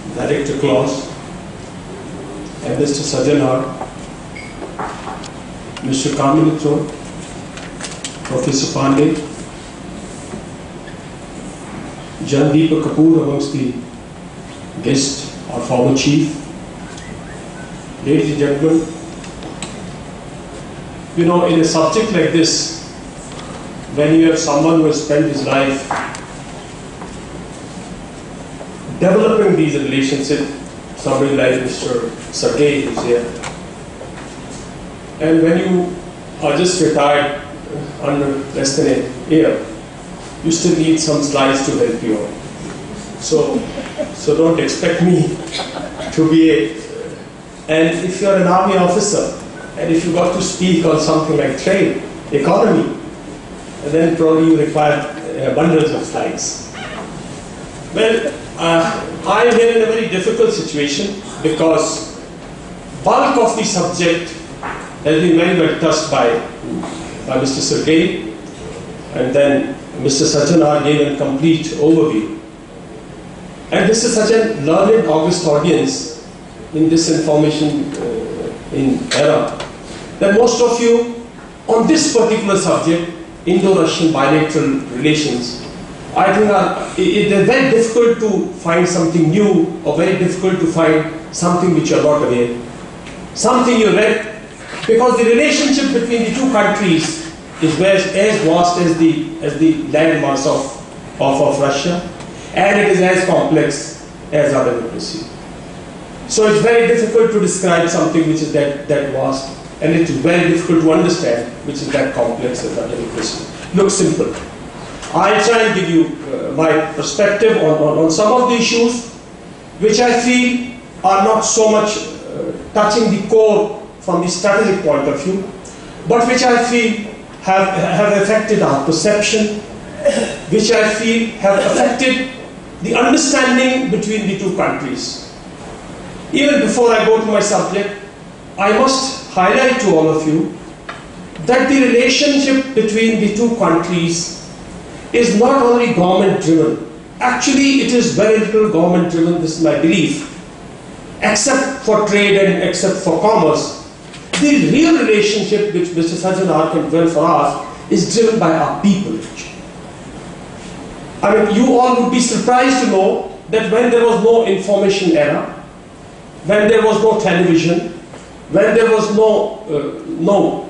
Director Claus, and Mr. Sajjan, Mr. Kamilithro, Professor Pandey, Jandeep Kapoor amongst the guests, our former chief. Ladies and gentlemen, you know, in a subject like this, when you have someone who has spent his life developing these relationships, somebody like Mr. Sergey who's here, and when you are just retired under less than a year, you still need some slides to help you out. So don't expect me to be a... And if you're an army officer, and if you got to speak on something like trade, economy, then probably you require bundles of slides. Well, I am here in a very difficult situation because bulk of the subject has been very well touched by Mr. Sergey, and then Mr. Sajjan gave a complete overview. And this is such a learned, august audience in this information era that most of you on this particular subject, Indo-Russian bilateral relations, I think it's very difficult to find something new or very difficult to find something which you are not aware. Something you read, because the relationship between the two countries is as vast as the landmass of Russia, and it is as complex as our democracy. So it's very difficult to describe something which is that vast, and it's very difficult to understand which is that complex as our democracy. Looks simple. I'll try and give you my perspective on some of the issues which I feel are not so much touching the core from the strategic point of view, but which I feel have affected our perception, which I feel have affected the understanding between the two countries. Even before I go to my subject, I must highlight to all of you that the relationship between the two countries is not only government driven. Actually, it is very little government driven, this is my belief. Except for trade and except for commerce, the real relationship which Mr. Sajjan can dwell for us is driven by our people. I mean, you all would be surprised to know that when there was no information era, when there was no television, when there was no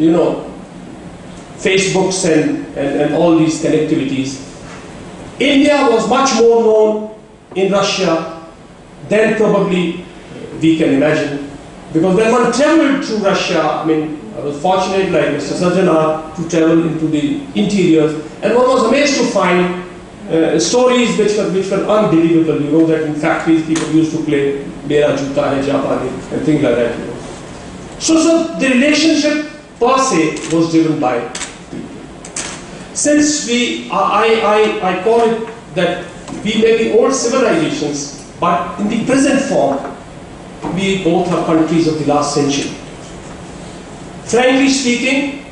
Facebooks and all these connectivities, India was much more known in Russia than probably we can imagine. Because when one traveled through Russia, I mean, I was fortunate like Mr. Sajjan to travel into the interiors, and one was amazed to find stories which were unbelievable. You know that in factories people used to play Mera Juta Hai Japani and things like that. You know. So the relationship per se was driven by people. Since I call it that we may be old civilizations, but in the present form, we both are countries of the last century. Frankly speaking,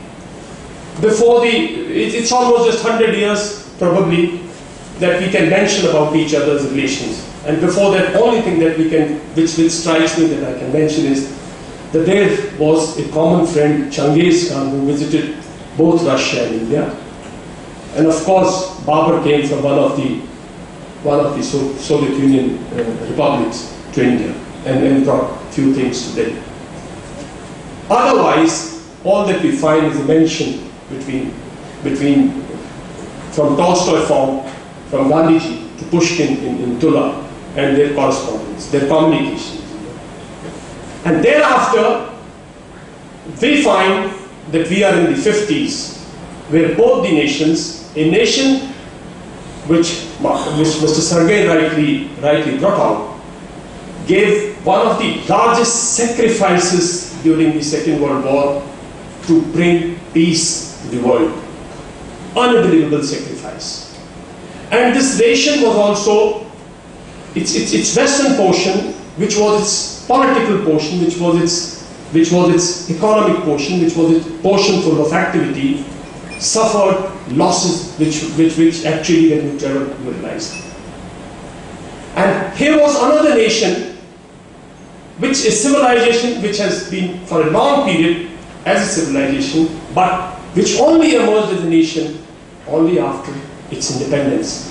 it's almost just 100 years probably that we can mention about each other's relations. And before that, only thing that we can, which strikes me that I can mention is that there was a common friend, Genghis Khan, who visited both Russia and India. And of course, Babur came from one of the Soviet Union republics to India and brought a few things to them. Otherwise, all that we find is a mention between from Tolstoy form, from Gandhiji to Pushkin in Tula, and their correspondence, their communications. And thereafter, we find that we are in the 50s, where both the nations, a nation which Mr. Sergey rightly brought out, gave one of the largest sacrifices during the Second World War to bring peace to the world. Unbelievable sacrifice. And this nation was also its western portion, which was its political portion, which was its economic portion, which was its portion full of activity, suffered losses which actually when you travel you realize. And here was another nation nation, which is civilization which has been for a long period as a civilization, but which only emerged as a nation only after its independence.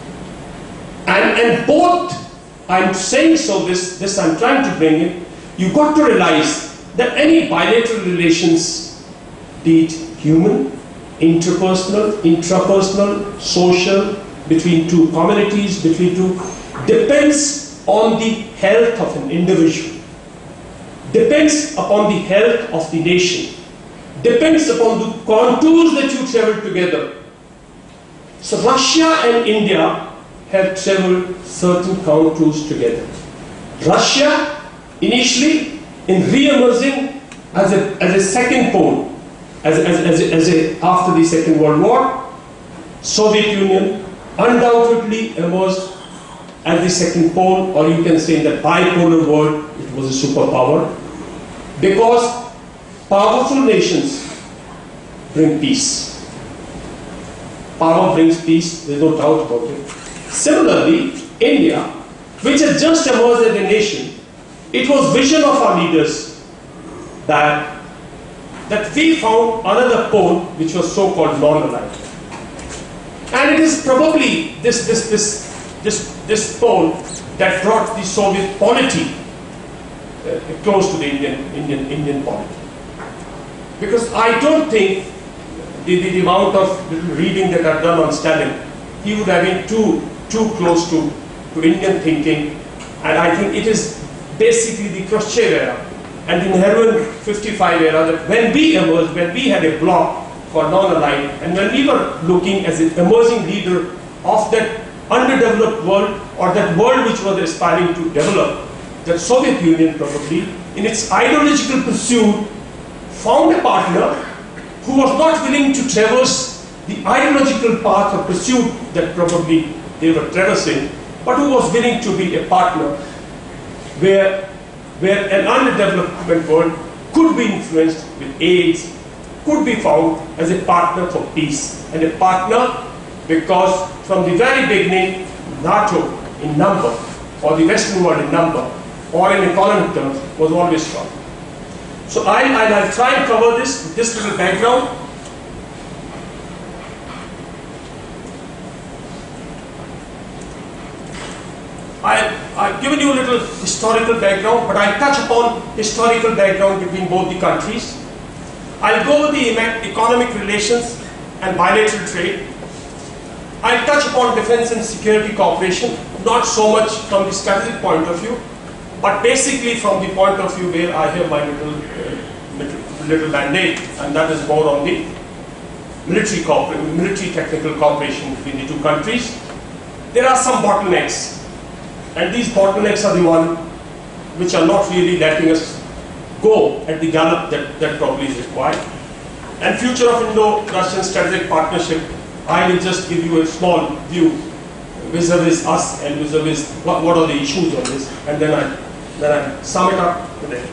And both, I'm saying so, this I'm trying to bring in, you've got to realize that any bilateral relations, be it human, interpersonal, intrapersonal, social, between two communities, between two, depends on the health of an individual, depends upon the health of the nation, depends upon the contours that you travel together. So Russia and India have traveled certain contours together. Russia, initially, in re-emerging as a second pole, after the Second World War, Soviet Union undoubtedly emerged as the second pole, or you can say in the bipolar world, it was a superpower, because powerful nations bring peace. Power brings peace, there's no doubt about it. Similarly, India, which had just emerged as a nation, it was vision of our leaders that we found another pole which was so-called non-aligned. And it is probably this pole that brought the Soviet polity close to the Indian polity. Because I don't think the amount of reading that I've done on Stalin, he would have been too close to Indian thinking, and I think it is basically the Khrushchev era and the Nehru 55 era that when we emerged, when we had a bloc for non-aligned, and when we were looking as an emerging leader of that underdeveloped world, or that world which was aspiring to develop, the Soviet Union probably, in its ideological pursuit, found a partner who was not willing to traverse the ideological path of pursuit that probably they were traversing, but who was willing to be a partner where an underdeveloped world could be influenced with AIDS, could be found as a partner for peace, and a partner because from the very beginning, NATO in number, or the Western world in number, or in economic terms, was always strong. So I'll try and cover this with this little background. I've given you a little historical background, but I'll touch upon historical background between both the countries. I'll go over the economic relations and bilateral trade. I'll touch upon defense and security cooperation, not so much from the strategic point of view, but basically from the point of view where I have my little mandate, and that is more on the military technical cooperation between the two countries. There are some bottlenecks, and these bottlenecks are the ones which are not really letting us go at the gallop that probably is required. And future of Indo-Russian strategic partnership, I will just give you a small view vis-a-vis us and vis-a-vis what are the issues on this, and then I sum it up today.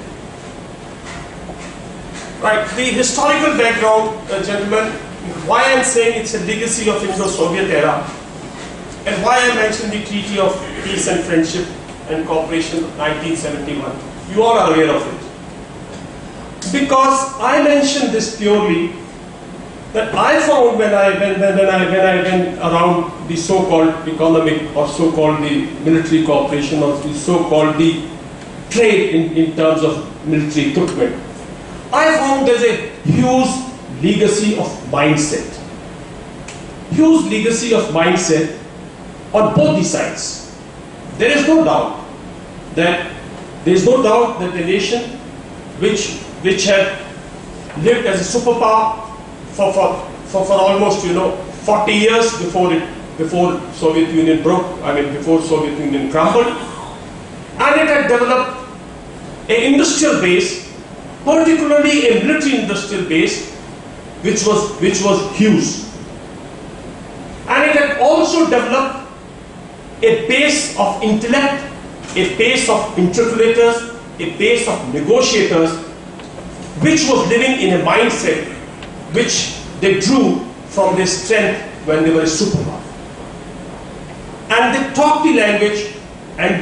Right, the historical background, gentlemen, why I'm saying it's a legacy of Indo-Soviet era, and why I mentioned the Treaty of Peace and Friendship and Cooperation of 1971. You all are aware of it. Because I mentioned this purely that I found when I went around the so-called economic or so-called the military cooperation or the so-called the trade in terms of military equipment, I found there's a huge legacy of mindset. Huge legacy of mindset on both the sides. There is no doubt that the nation which had lived as a superpower for almost 40 years before Soviet Union before Soviet Union crumbled, and it had developed an industrial base, particularly a military industrial base, which was huge, and it had also developed a base of intellect, a base of interlocutors, a base of negotiators, which was living in a mindset which they drew from their strength when they were a superpower. And they talked the language, and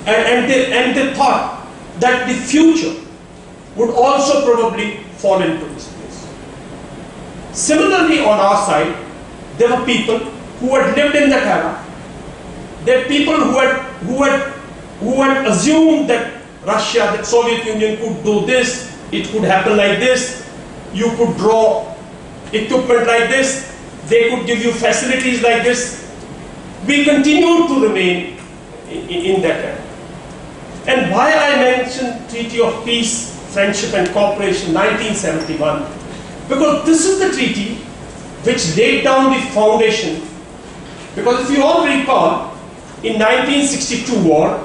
and they thought that the future would also probably fall into this place. Similarly, on our side, there were people who had lived in that era. There were people who had assumed that Russia, the Soviet Union could do this, it could happen like this, you could draw equipment like this, they could give you facilities like this. We continue to remain in that era. And why I mentioned Treaty of Peace, Friendship and Cooperation 1971, because this is the treaty which laid down the foundation. Because if you all recall, in 1962 war,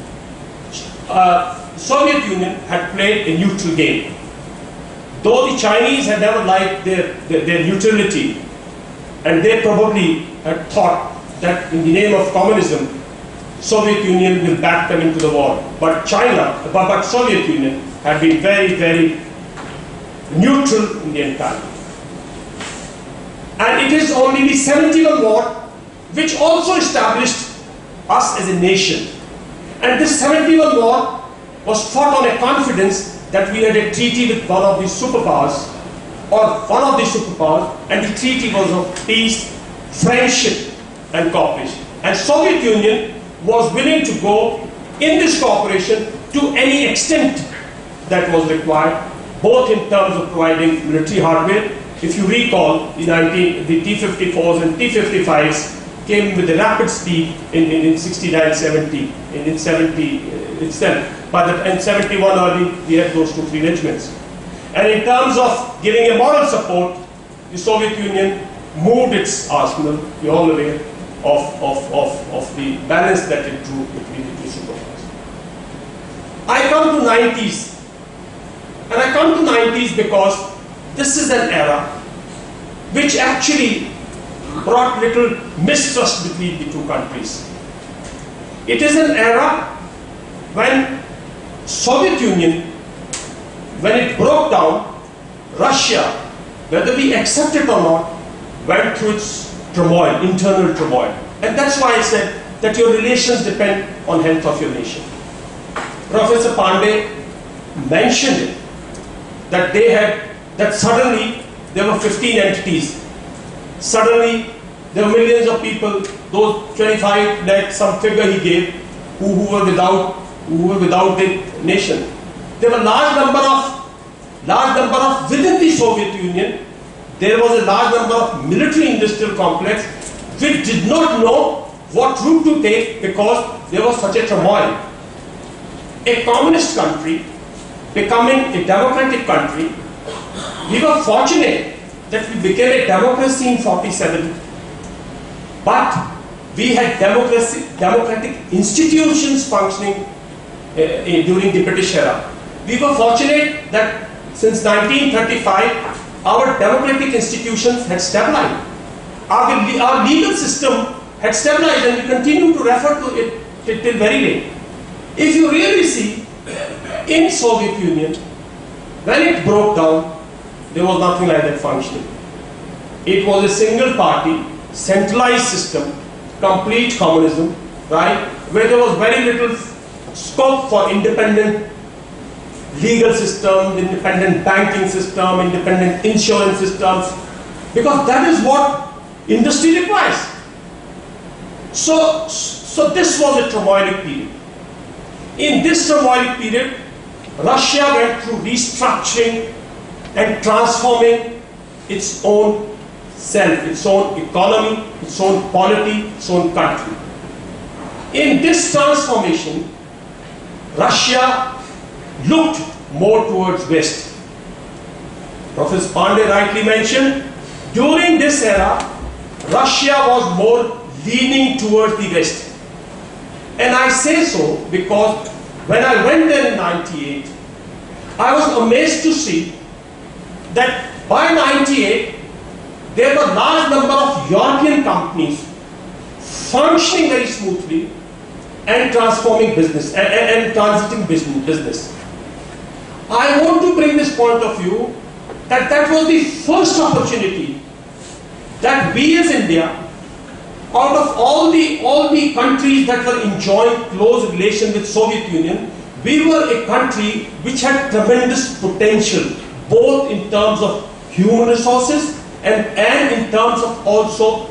Soviet Union had played a neutral game. Though the Chinese had never liked their neutrality, and they probably had thought that in the name of communism, Soviet Union will back them into the war. But Soviet Union had been very, very neutral in the entire. And it is only the 71 war which also established us as a nation. And this 71 war was fought on a confidence that we had a treaty with one of the superpowers, and the treaty was of peace, friendship and cooperation. And Soviet Union was willing to go in this cooperation to any extent that was required, both in terms of providing military hardware. If you recall, the T-54s and T-55s came with a rapid speed in 69, 70, in 70 itself. But in 71 early, we had those 2-3 regiments. And in terms of giving a moral support, the Soviet Union moved its arsenal, you're all aware, of the balance that it drew between the two superpowers. I come to 90s, and I come to 90s because this is an era which actually brought little mistrust between the two countries. It is an era when Soviet Union, when it broke down, Russia, whether we accept it or not, went through its turmoil, internal turmoil. And that's why I said that your relations depend on health of your nation. Professor Pandey mentioned it, that suddenly there were 15 entities. Suddenly there were millions of people, those 25 lakh, some figure he gave, who were without the nation. There were large number of within the Soviet Union. There was a large number of military-industrial complex which did not know what route to take because there was such a turmoil. A communist country becoming a democratic country, we were fortunate that we became a democracy in 47, but we had democratic institutions functioning during the British era. We were fortunate that since 1935, our democratic institutions had stabilized. Our legal system had stabilized, and we continue to refer to it till very late. If you really see, in Soviet Union, when it broke down, there was nothing like that functioning. It was a single party, centralized system, complete communism, right, where there was very little scope for independent legal system, independent banking system, independent insurance systems, because that is what industry requires. So this was a turmoilic period. In this turmoilic period, Russia went through restructuring and transforming its own self, its own economy, its own polity, its own country. In this transformation, Russia looked more towards West. Professor Pandey rightly mentioned, during this era, Russia was more leaning towards the West. And I say so because when I went there in 98, I was amazed to see that by 98, there were a large number of European companies functioning very smoothly and transforming business and transiting business. I want to bring this point of view that that was the first opportunity that we as India out of all the countries that were enjoying close relation with Soviet Union, we were a country which had tremendous potential, both in terms of human resources and in terms of also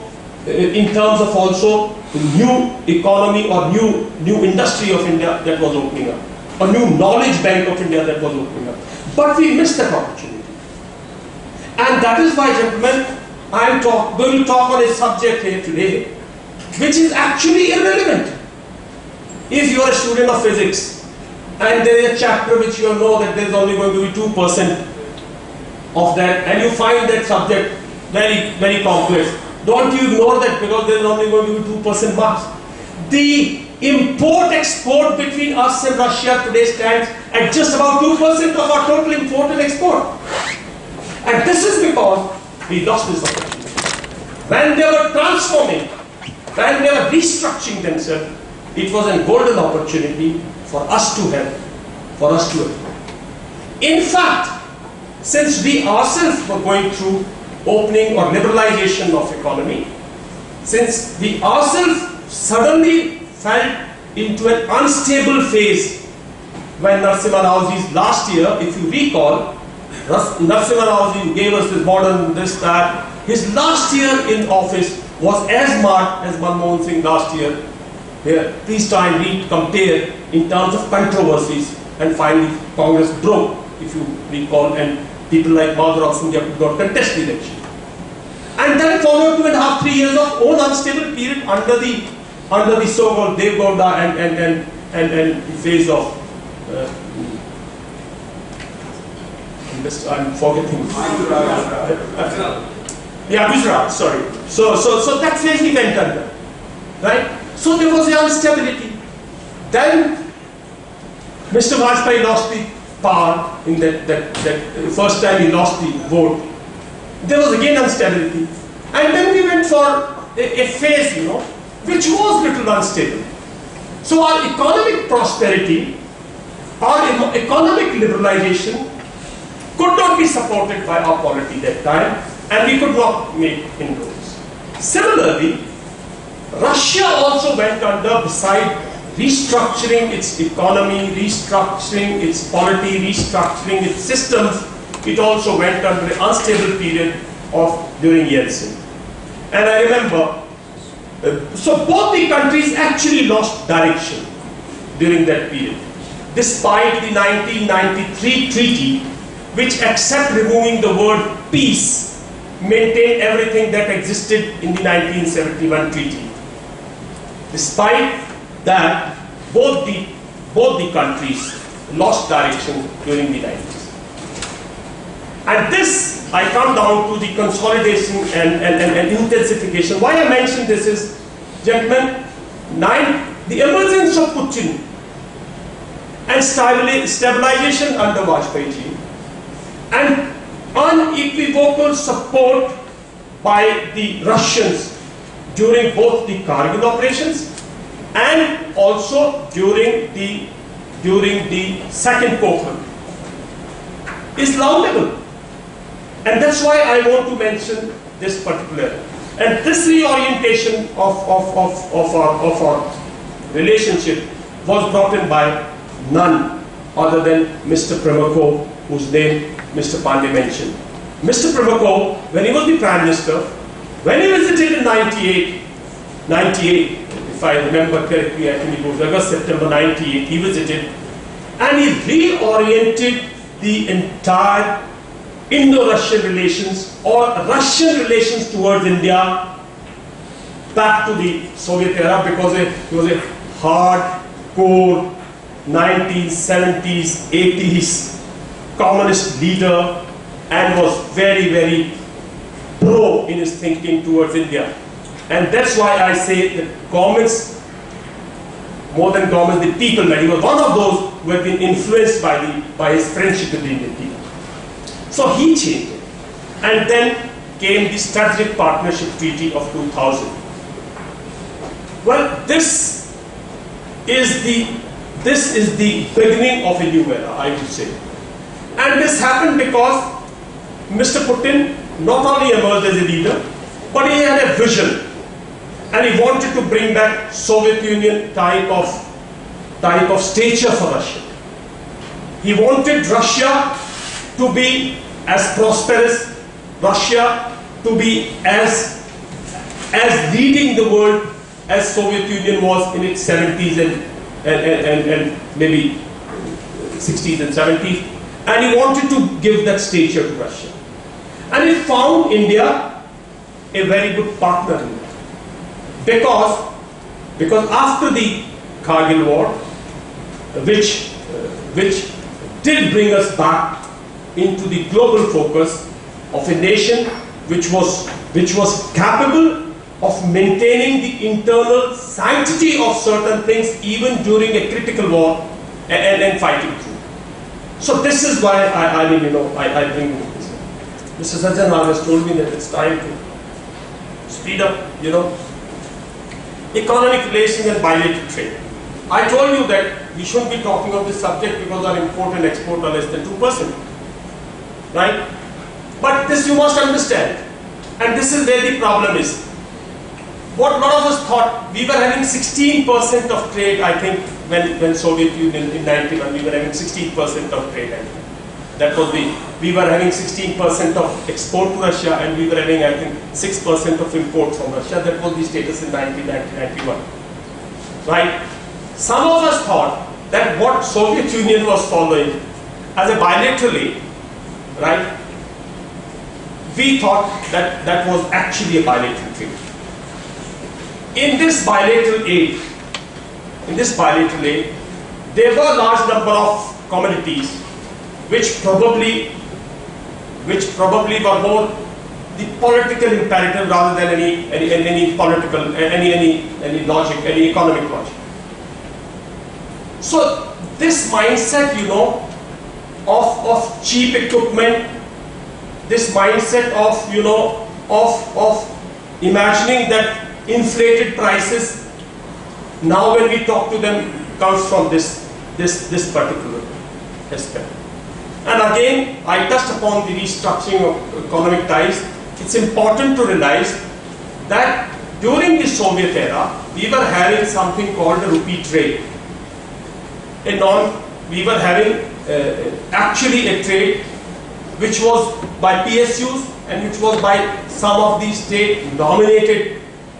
new economy or new industry of India that was opening up, a new knowledge bank of India that was opening up. But we missed that opportunity. And that is why, gentlemen, I am going to talk on a subject here today which is actually irrelevant. If you are a student of physics and there is a chapter which you know that there is only going to be 2% of that, and you find that subject very, very complex, don't you ignore that because there is only going to be 2% marks. The import-export between us and Russia today stands at just about 2% of our total import and export. And this is because we lost this opportunity. When they were transforming, when they were restructuring themselves, it was a golden opportunity for us to help, In fact, since we ourselves were going through opening or liberalization of economy, since we ourselves suddenly fell into an unstable phase when Narasimha Rao's last year, if you recall, Narasimha Rao gave us this modern, this, that. His last year in office was as marked as Manmohan Singh last year. Here, please try and read, compare in terms of controversies, and finally Congress broke, if you recall, and people like Madhav Singh could not contest the election. And then followed 2.5 to 3 years of own unstable period under the so-called Dev Gowda and the phase of I'm forgetting. Gujarat, sorry. So that phase we went under, right? So there was the instability. Then Mr. Vajpayee lost the power in that first time he lost the vote. There was again instability. And then we went for a phase, which was little unstable. So our economic prosperity, our economic liberalization could not be supported by our polity that time, and we could not make inroads. Similarly, Russia also went under, beside restructuring its economy, restructuring its polity, restructuring its systems, it also went under an unstable period during Yeltsin. And I remember, so both the countries actually lost direction during that period, despite the 1993 treaty, which, except removing the word peace, maintained everything that existed in the 1971 treaty. Despite that, both the countries lost direction during the 90s. And this, I come down to the consolidation and intensification. Why I mention this is, gentlemen, the emergence of Putin and stabilization under Vajpayee ji, and unequivocal support by the Russians during both the Kargil operations and also during the second Pokhran is laudable. And that's why I want to mention this particular. And this reorientation of our relationship was brought in by none other than Mr. Primakov, whose name Mr. Pandey mentioned. Mr. Primakov, when he was the Prime Minister, when he visited in 98, if I remember correctly, I think it was August, September 98, he visited, and he reoriented the entire Indo-Russian relations or Russian relations towards India back to the Soviet era, because he was a hardcore 1970s, 80s communist leader and was very, very pro in his thinking towards India. And that's why I say that governments, more than governments, the people, that he was one of those who had been influenced by his friendship with the Indian people. So he changed it. And then came the Strategic Partnership Treaty of 2000. Well, this is the beginning of a new era, I would say. And this happened because Mr. Putin not only emerged as a leader, but he had a vision. and he wanted to bring back Soviet Union type of stature for Russia. He wanted Russia to be as prosperous, Russia to be as leading the world as Soviet Union was in its 70s and maybe 60s and 70s, and he wanted to give that stature to Russia. And he found India a very good partner in that. Because after the Kargil war, which did bring us back into the global focus of a nation which was capable of maintaining the internal sanctity of certain things even during a critical war and fighting through. So this is why I bring this. Mr. Sajjanwala has told me that it's time to speed up, economic relations and bilateral trade. I told you that we shouldn't be talking of this subject because our import and export are less than 2%. Right? But this you must understand. And this is where the problem is. What a lot of us thought, we were having 16% of trade, I think, when Soviet Union in 91, we were having 16% of trade. That was we were having 16% of export to Russia and we were having, I think, 6% of import from Russia. That was the status in 1991. Right? Some of us thought that what Soviet Union was following as a bilateral aid, right? We thought that that was actually a bilateral trade. In this bilateral aid, there were a large number of commodities which probably were more the political imperative rather than any political, any logic, any economic logic. So this mindset, of cheap equipment, this mindset of imagining that inflated prices, now when we talk to them, comes from this particular aspect. And again, I touched upon the restructuring of economic ties. It's important to realize that during the Soviet era, we were having something called the rupee trade. We were having actually a trade which was by PSUs and which was by some of the state-dominated,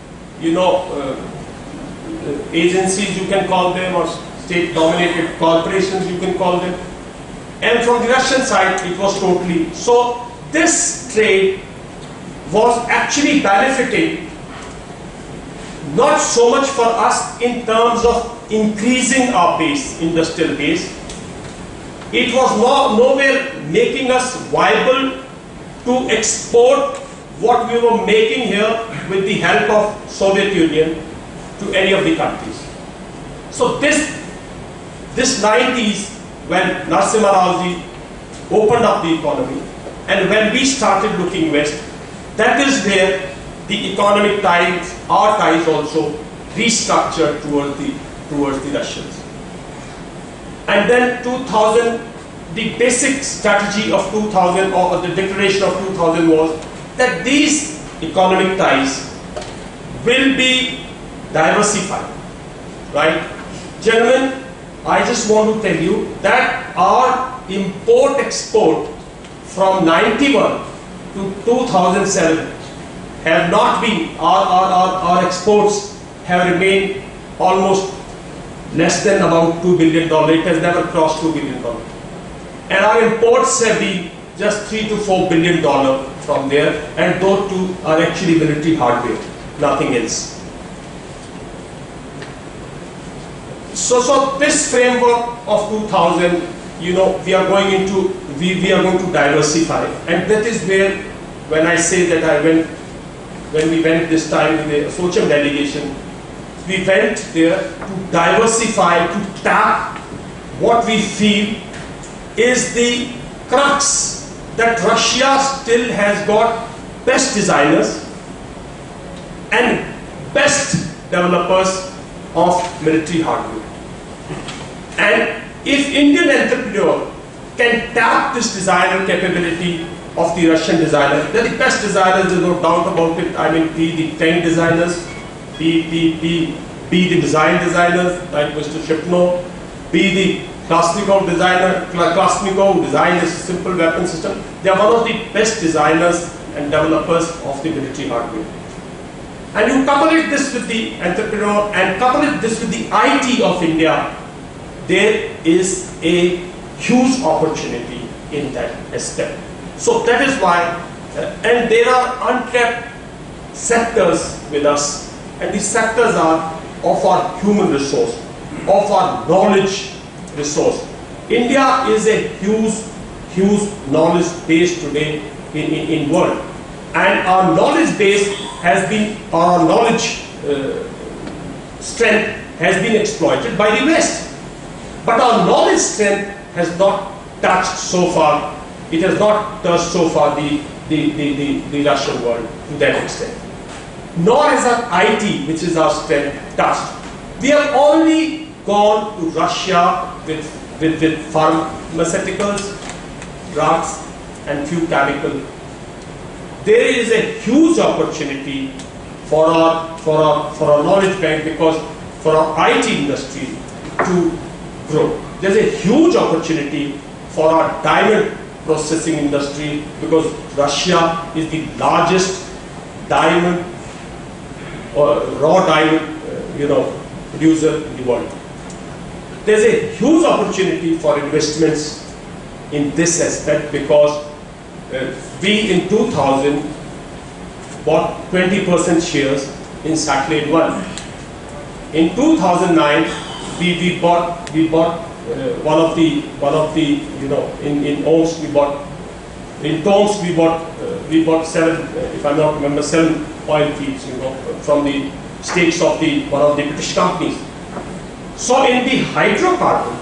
agencies, you can call them, or state-dominated corporations, you can call them. And from the Russian side, it was totally. So this trade was actually benefiting not so much for us in terms of increasing our base, industrial base. It was nowhere making us viable to export what we were making here with the help of Soviet Union to any of the countries. So this 90s, when Narasimha Rao opened up the economy, and when we started looking west, that is where the economic ties, our ties also restructured towards the Russians. And then 2000, the basic strategy of 2000 or the declaration of 2000 was that these economic ties will be diversified, right? Gentlemen, I just want to tell you that our import-export from 91 to 2007 have not been, our exports have remained almost less than about $2 billion. It has never crossed $2 billion. And our imports have been just $3 to $4 billion from there, and those two are actually military hardware, nothing else. So this framework of 2000, we are going to diversify, and that is where, when I say that when we went this time with the Socham delegation, we went there to diversify, to tap what we feel is the crux, that Russia still has got best designers and best developers of military hardware. And if Indian entrepreneur can tap this designer capability of the Russian designer, they're the best designers, there's no doubt about it. I mean, the tank designers, be the designers like Mr. Shipno, be the Kalashnikov designer, Kalashnikov designed this simple weapon system. They are one of the best designers and developers of the military hardware. And you couple this with the entrepreneur and couple this with the IT of India, there is a huge opportunity in that aspect. So that is why, and there are untapped sectors with us, and these sectors are of our human resource, of our knowledge resource. India is a huge knowledge base today in world, and our knowledge base has been, our knowledge strength has been exploited by the West. But our knowledge strength has not touched so far, it has not touched so far the Russian world to that extent. Nor has our IT, which is our strength, touched. We have only gone to Russia with pharmaceuticals, drugs, and few chemical. There is a huge opportunity for our knowledge bank, because for our IT industry to grow. There's a huge opportunity for our diamond processing industry, because Russia is the largest diamond or raw diamond producer in the world. There's a huge opportunity for investments in this aspect, because we in 2000 bought 20% shares in Satellite 1. In 2009 we bought one of the in OMS in TOMS we bought 7, if I'm not remember, 7 oil fields from the stakes of one of the British companies. So in the hydrocarbon,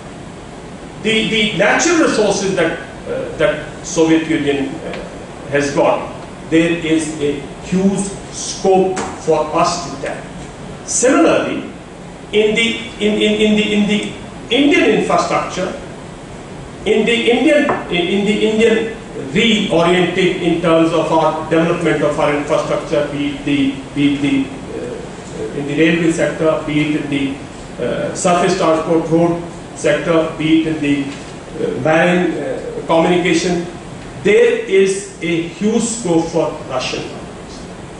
the natural resources that Soviet Union has got, there is a huge scope for us to tap. Similarly, in the Indian infrastructure, in the Indian reorienting in terms of our development of our infrastructure, be it in the railway sector, be it in the surface transport road sector, be it in the marine communication, there is a huge scope for Russian companies.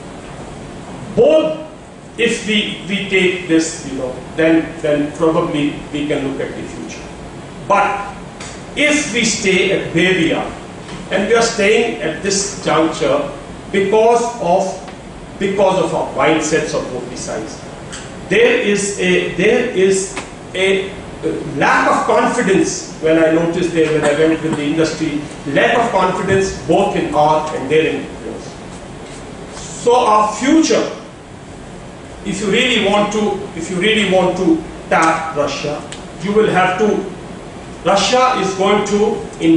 Both, if we take this, then probably we can look at the future. But if we stay at where we are, and we are staying at this juncture because of our mindsets of both the sides, there is a lack of confidence. When I noticed there, when I went with the industry, lack of confidence both in our and their influence. So our future, if you really want to tap Russia, you will have to. Russia is going to in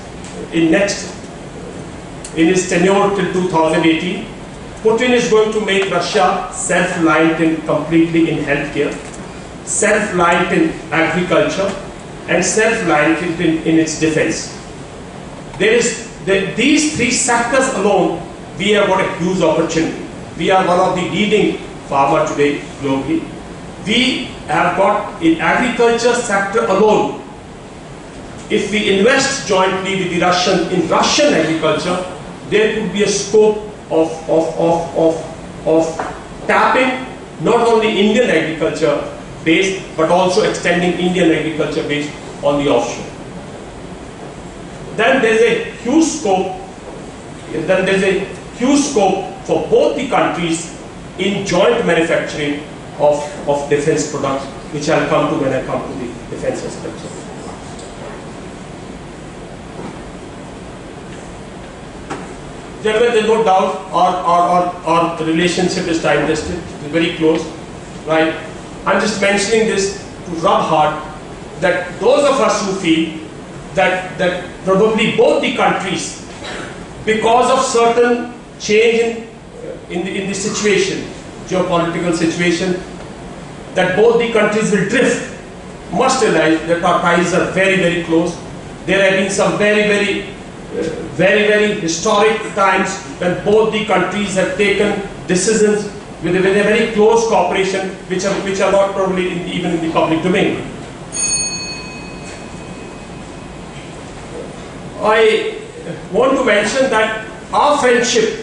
his tenure till 2018, Putin is going to make Russia self-reliant completely in healthcare, self-reliant in agriculture, and self-reliant in its defense. These three sectors alone, we have got a huge opportunity. We are one of the leading farmers today globally. We have got in agriculture sector alone. If we invest jointly with the Russian agriculture, there could be a scope of tapping not only Indian agriculture base, but also extending Indian agriculture base on the offshore. Then there is a huge scope for both the countries in joint manufacturing of defense products, which I'll come to when I come to the defense aspects of it. Gentlemen, there's no doubt our relationship is time tested, it's very close, right? I'm just mentioning this to rub hard that those of us who feel that probably both the countries, because of certain change in the situation, geopolitical situation, that both the countries will drift, must realize that our ties are very, very close. There have been some very historic times when both the countries have taken decisions with a very close cooperation, which are not probably even in the public domain. I want to mention that our friendship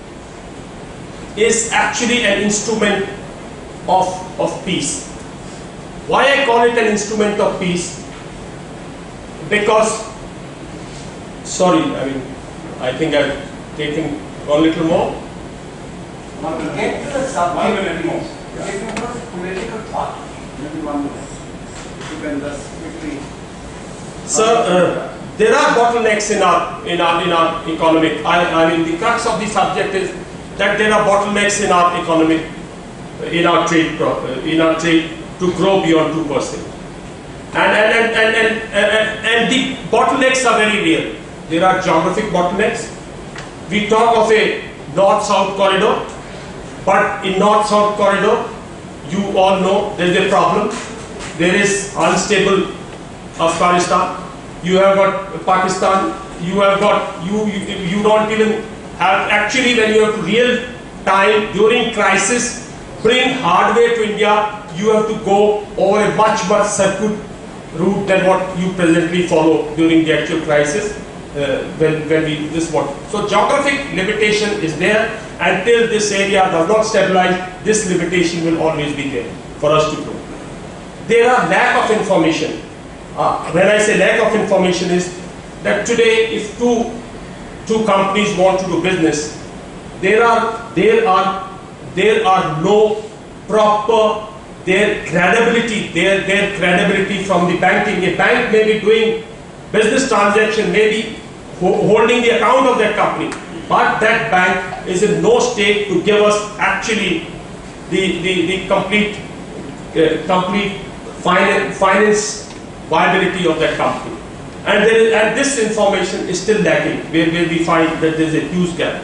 is actually an instrument of peace. Why I call it an instrument of peace? Because, sorry, I think I've taken one little more. To get to the subject, get to the political thought. Maybe 1 minute. If you can just quickly. Sir, there are bottlenecks in our economic. I mean, the crux of the subject is that there are bottlenecks in our economic, in our trade to grow beyond 2%. And the bottlenecks are very real. There are geographic bottlenecks. We talk of a north-south corridor, but in north-south corridor, you all know there is a problem. There is unstable Afghanistan. You have got Pakistan. You have got you don't even have actually when you have real time during crisis bring hardware to India. You have to go over a much circuit route than what you presently follow during the actual crisis. So geographic limitation is there. Until this area does not stabilize, this limitation will always be there for us to grow. There are lack of information. When I say lack of information is that today if two companies want to do business, there are no proper their credibility from the banking. A bank may be doing business transaction, may be holding the account of that company, but that bank is in no state to give us actually the complete finance viability of that company. And this information is still lacking, where we find that there is a huge gap.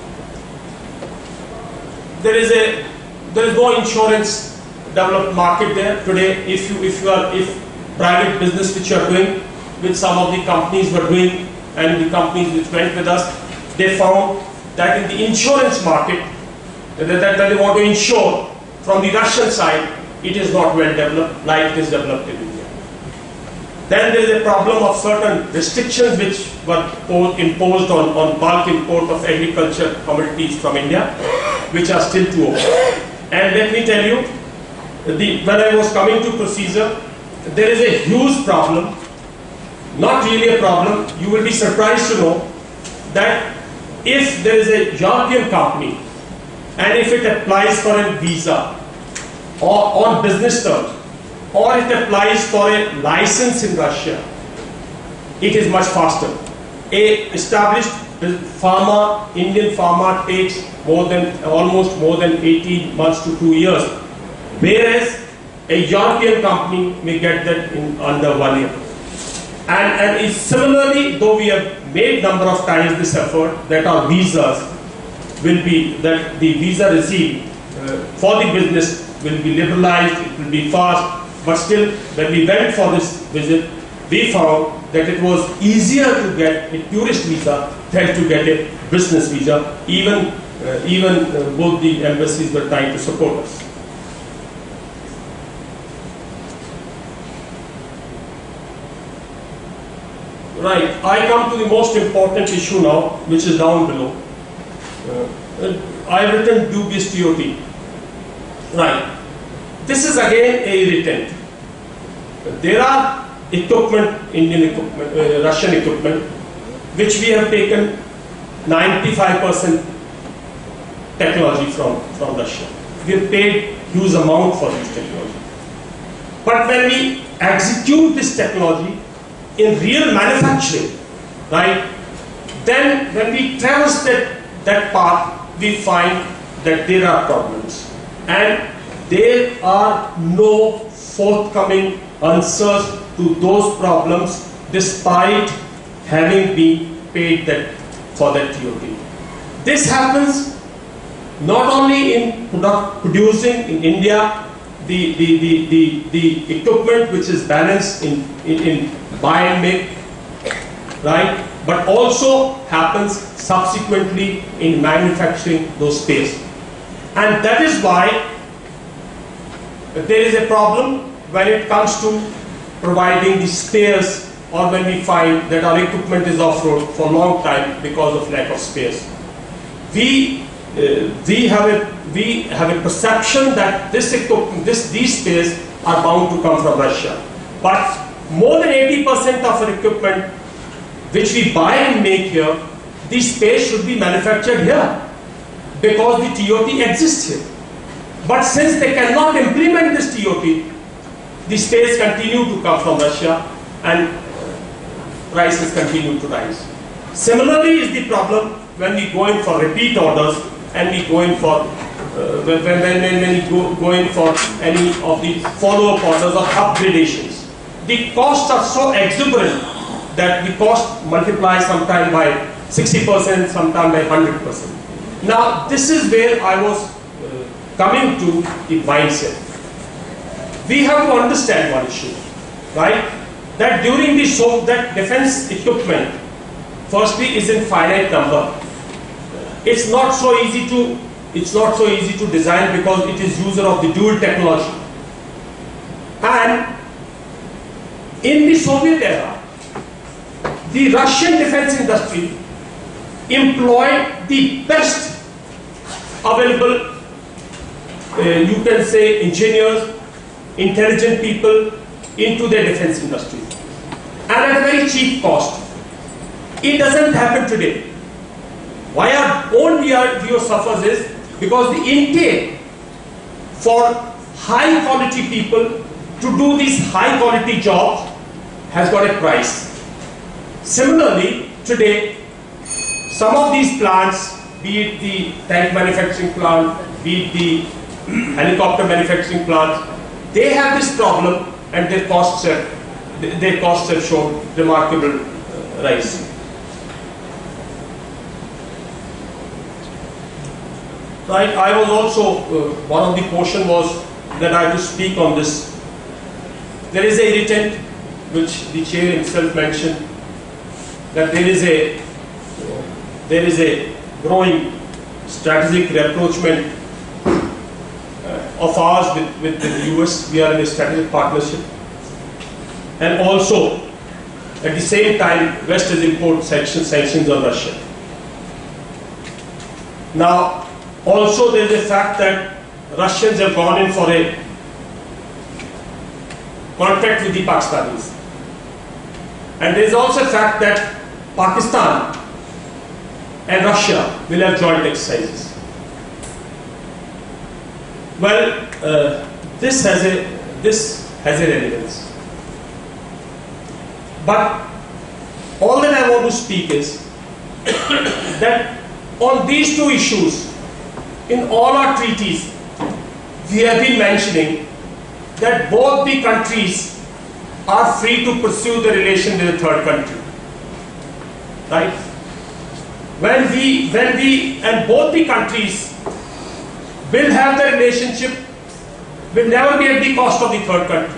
There is no insurance developed market there today. If private business which you are doing, which some of the companies were doing, and the companies which went with us, they found that in the insurance market that they want to insure from the Russian side, it is not well developed like it is developed in India. Then there is a problem of certain restrictions which were imposed on bulk import of agriculture commodities from India, which are still too open. And let me tell you, when I was coming to procedure, there is a huge problem, not really a problem. You will be surprised to know that if there is a European company and if it applies for a visa or on business terms, or it applies for a license in Russia, it is much faster. A established Indian pharma takes almost more than 18 months to 2 years, whereas a European company may get that in under 1 year. And it's similarly, though we have made number of times this effort that our visas will be, that the visa receipt for the business will be liberalized, it will be fast, but still when we went for this visit, we found that it was easier to get a tourist visa than to get a business visa. Even both the embassies were trying to support us. Right, I come to the most important issue now, which is down below. I have written dubious TOT. Right, this is again a irritant. There are equipment, Indian equipment, Russian equipment, which we have taken 95% technology from Russia. We have paid huge amount for this technology. But when we execute this technology in real manufacturing, right, then when we traverse that path, we find that there are problems. And there are no forthcoming answers to those problems despite having been paid for that TOT. This happens not only in producing in India the equipment which is balanced in buy and make, right, but also happens subsequently in manufacturing those spares. And that is why there is a problem when it comes to providing the spares, or when we find that our equipment is off-road for a long time because of lack of spares. We have a perception that these spares are bound to come from Russia. But more than 80% of our equipment which we buy and make here, these spares should be manufactured here because the TOT exists here. But since they cannot implement this TOT, the spares continue to come from Russia and prices continue to rise. Similarly is the problem when we go in for repeat orders and we go in for when we go in for any of the follow-up orders or upgradations. The costs are so exuberant that the cost multiplies sometimes by 60%, sometimes by 100%. Now this is where I was coming to the mindset. We have to understand one issue, right? That during the that defense equipment, firstly, is in finite number. It's not so easy to design because it is user of the dual technology. And in the Soviet era, the Russian defense industry employed the best available, you can say, engineers, intelligent people into their defense industry, and at a very cheap cost. It doesn't happen today. Why our own DRDO suffers is because the intake for high quality people to do these high quality jobs has got a price. Similarly, today, some of these plants, be it the tank manufacturing plant, be it the helicopter manufacturing plants, they have this problem and their costs have shown remarkable rise. Right, I was also, one of the portion was that I had to speak on this. There is a irritant which the chair himself mentioned, that there is a growing strategic rapprochement of ours with the US. We are in a strategic partnership, and also at the same time West has imposed sanctions on Russia. Now also there is a fact that Russians have gone in for a contract with the Pakistanis, and there is also a fact that Pakistan and Russia will have joint exercises. Well, this has a relevance. But all that I want to speak is that on these two issues, in all our treaties, we have been mentioning that both the countries are free to pursue the relation with a third country. Right? When we and both the countries will have the relationship, will never be at the cost of the third country.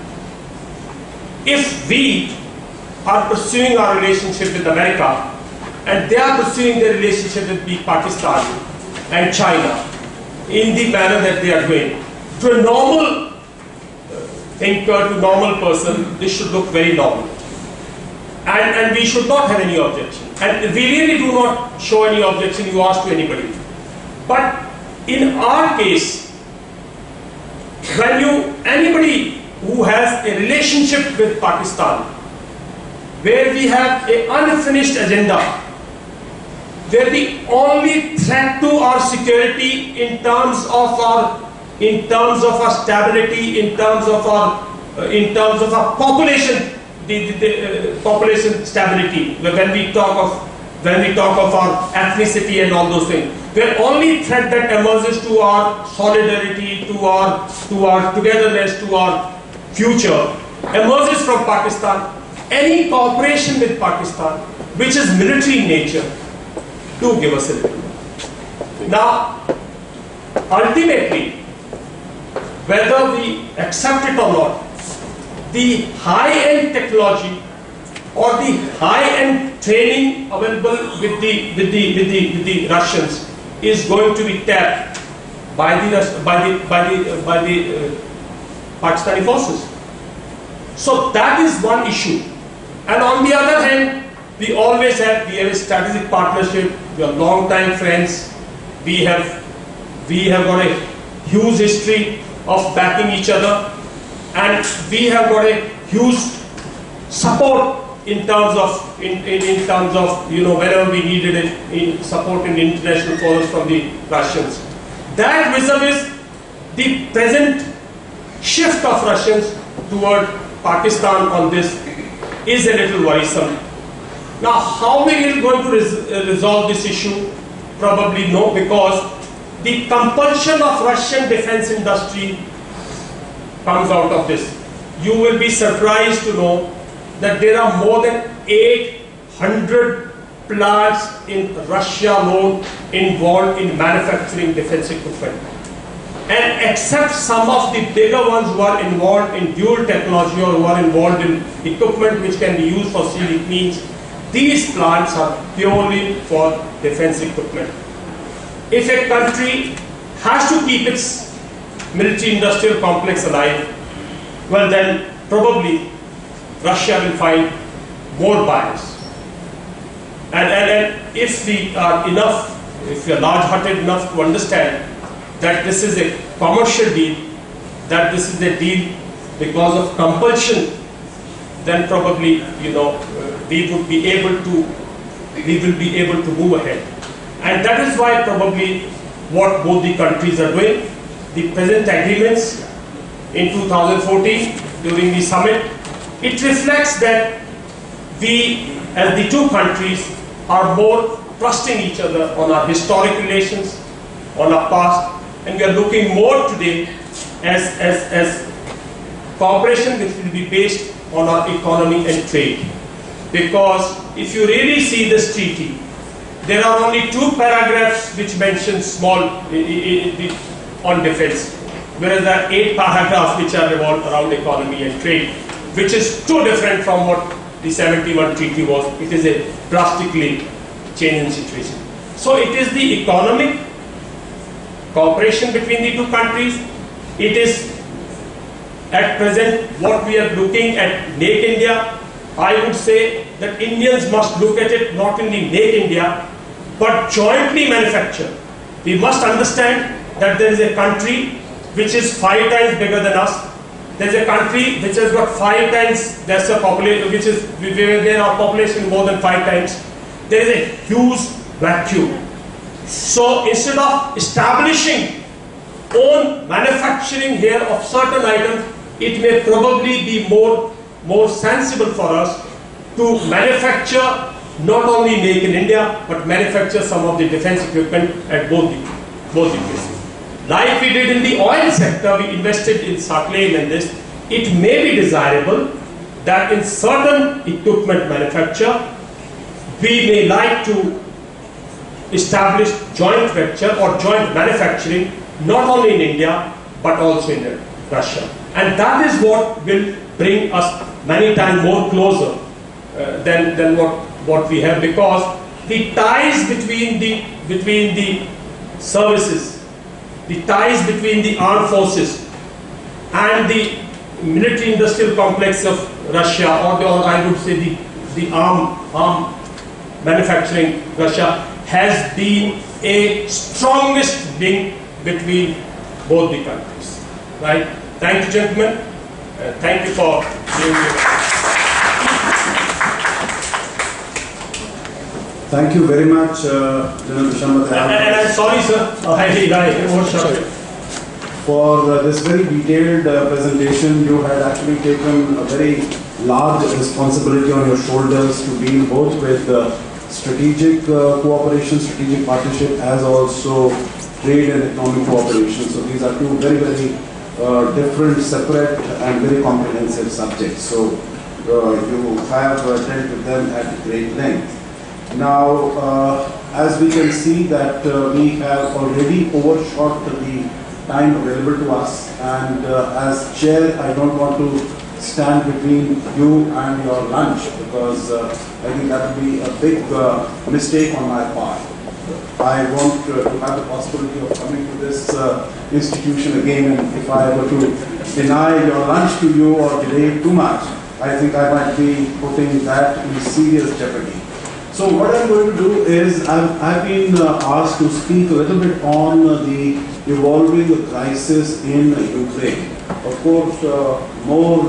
If we are pursuing our relationship with America and they are pursuing their relationship with Pakistan and China in the manner that they are doing, to a normal thinker, to a normal person, this should look very normal. And we should not have any objection. And we really do not show any objection you ask to anybody. But in our case, when anybody who has a relationship with Pakistan, where we have an unfinished agenda, where the only threat to our security in terms of our stability, in terms of our population, the population stability, when we talk of our ethnicity and all those things, the only threat that emerges to our solidarity, to our togetherness, to our future, emerges from Pakistan. Any cooperation with Pakistan, which is military in nature, do give us a little. Now, ultimately, whether we accept it or not, the high-end technology or the high-end training available with the Russians is going to be tapped by the Pakistani forces. So that is one issue. And on the other hand, we have a strategic partnership. We are long-time friends. We have got a huge history of backing each other, and we have got a huge support in terms of whenever we needed it in support in international forums from the Russians. That vis-a-vis the present shift of Russians toward Pakistan on this is a little worrisome. Now, how we are going to resolve this issue? Probably no, because the compulsion of Russian defense industry comes out of this. You will be surprised to know that there are more than 800 plants in Russia alone involved in manufacturing defense equipment. And except some of the bigger ones who are involved in dual technology or who are involved in equipment which can be used for civil means, these plants are purely for defense equipment. If a country has to keep its military-industrial complex alive, well then probably Russia will find more buyers. And if we are large-hearted enough to understand that this is a commercial deal, that this is a deal because of compulsion, then probably we will be able to move ahead. And that is why probably what both the countries are doing. The present agreements in 2014 during the summit, it reflects that we as the two countries are more trusting each other on our historic relations, on our past, and we are looking more today as cooperation which will be based on our economy and trade. Because if you really see this treaty, there are only 2 paragraphs which mention small on defense, whereas there are 8 paragraphs which are revolved around economy and trade, which is too different from what the 71 treaty was. It is a drastically changing situation. So it is the economic cooperation between the 2 countries. It is at present what we are looking at Make India. I would say that Indians must look at it not only Make India, but jointly manufacture. We must understand that there is a country which is 5 times bigger than us. There is a country which has got 5 times lesser population, where our population is more than 5 times. There is a huge vacuum. So instead of establishing own manufacturing here of certain items, it may probably be more sensible for us to manufacture, not only make in India, but manufacture some of the defense equipment at both the places. Like we did in the oil sector, we invested in Sakhalin and this. It may be desirable that in certain equipment manufacture, we may like to establish joint venture or joint manufacturing, not only in India, but also in Russia. And that is what will bring us many times more closer than what we have, because the ties between the services, the ties between the armed forces and the military industrial complex of Russia, or I would say the arm manufacturing Russia, has been a strongest link between both the countries. Right? Thank you, gentlemen. Thank you for being here. Thank you very much, General Bishambat. And I'm sorry, sir, for this very detailed presentation. You had actually taken a very large responsibility on your shoulders to deal both with strategic cooperation, strategic partnership, as also trade and economic cooperation. So these are 2 very, very different, separate and very comprehensive subjects. So you have dealt with them at great length. Now, as we can see that we have already overshot the time available to us, and as chair, I don't want to stand between you and your lunch, because I think that would be a big mistake on my part. I want to have the possibility of coming to this institution again, and if I were to deny your lunch to you or delay too much, I think I might be putting that in serious jeopardy. So what I'm going to do is, I've been asked to speak a little bit on the evolving crisis in Ukraine. Of course, more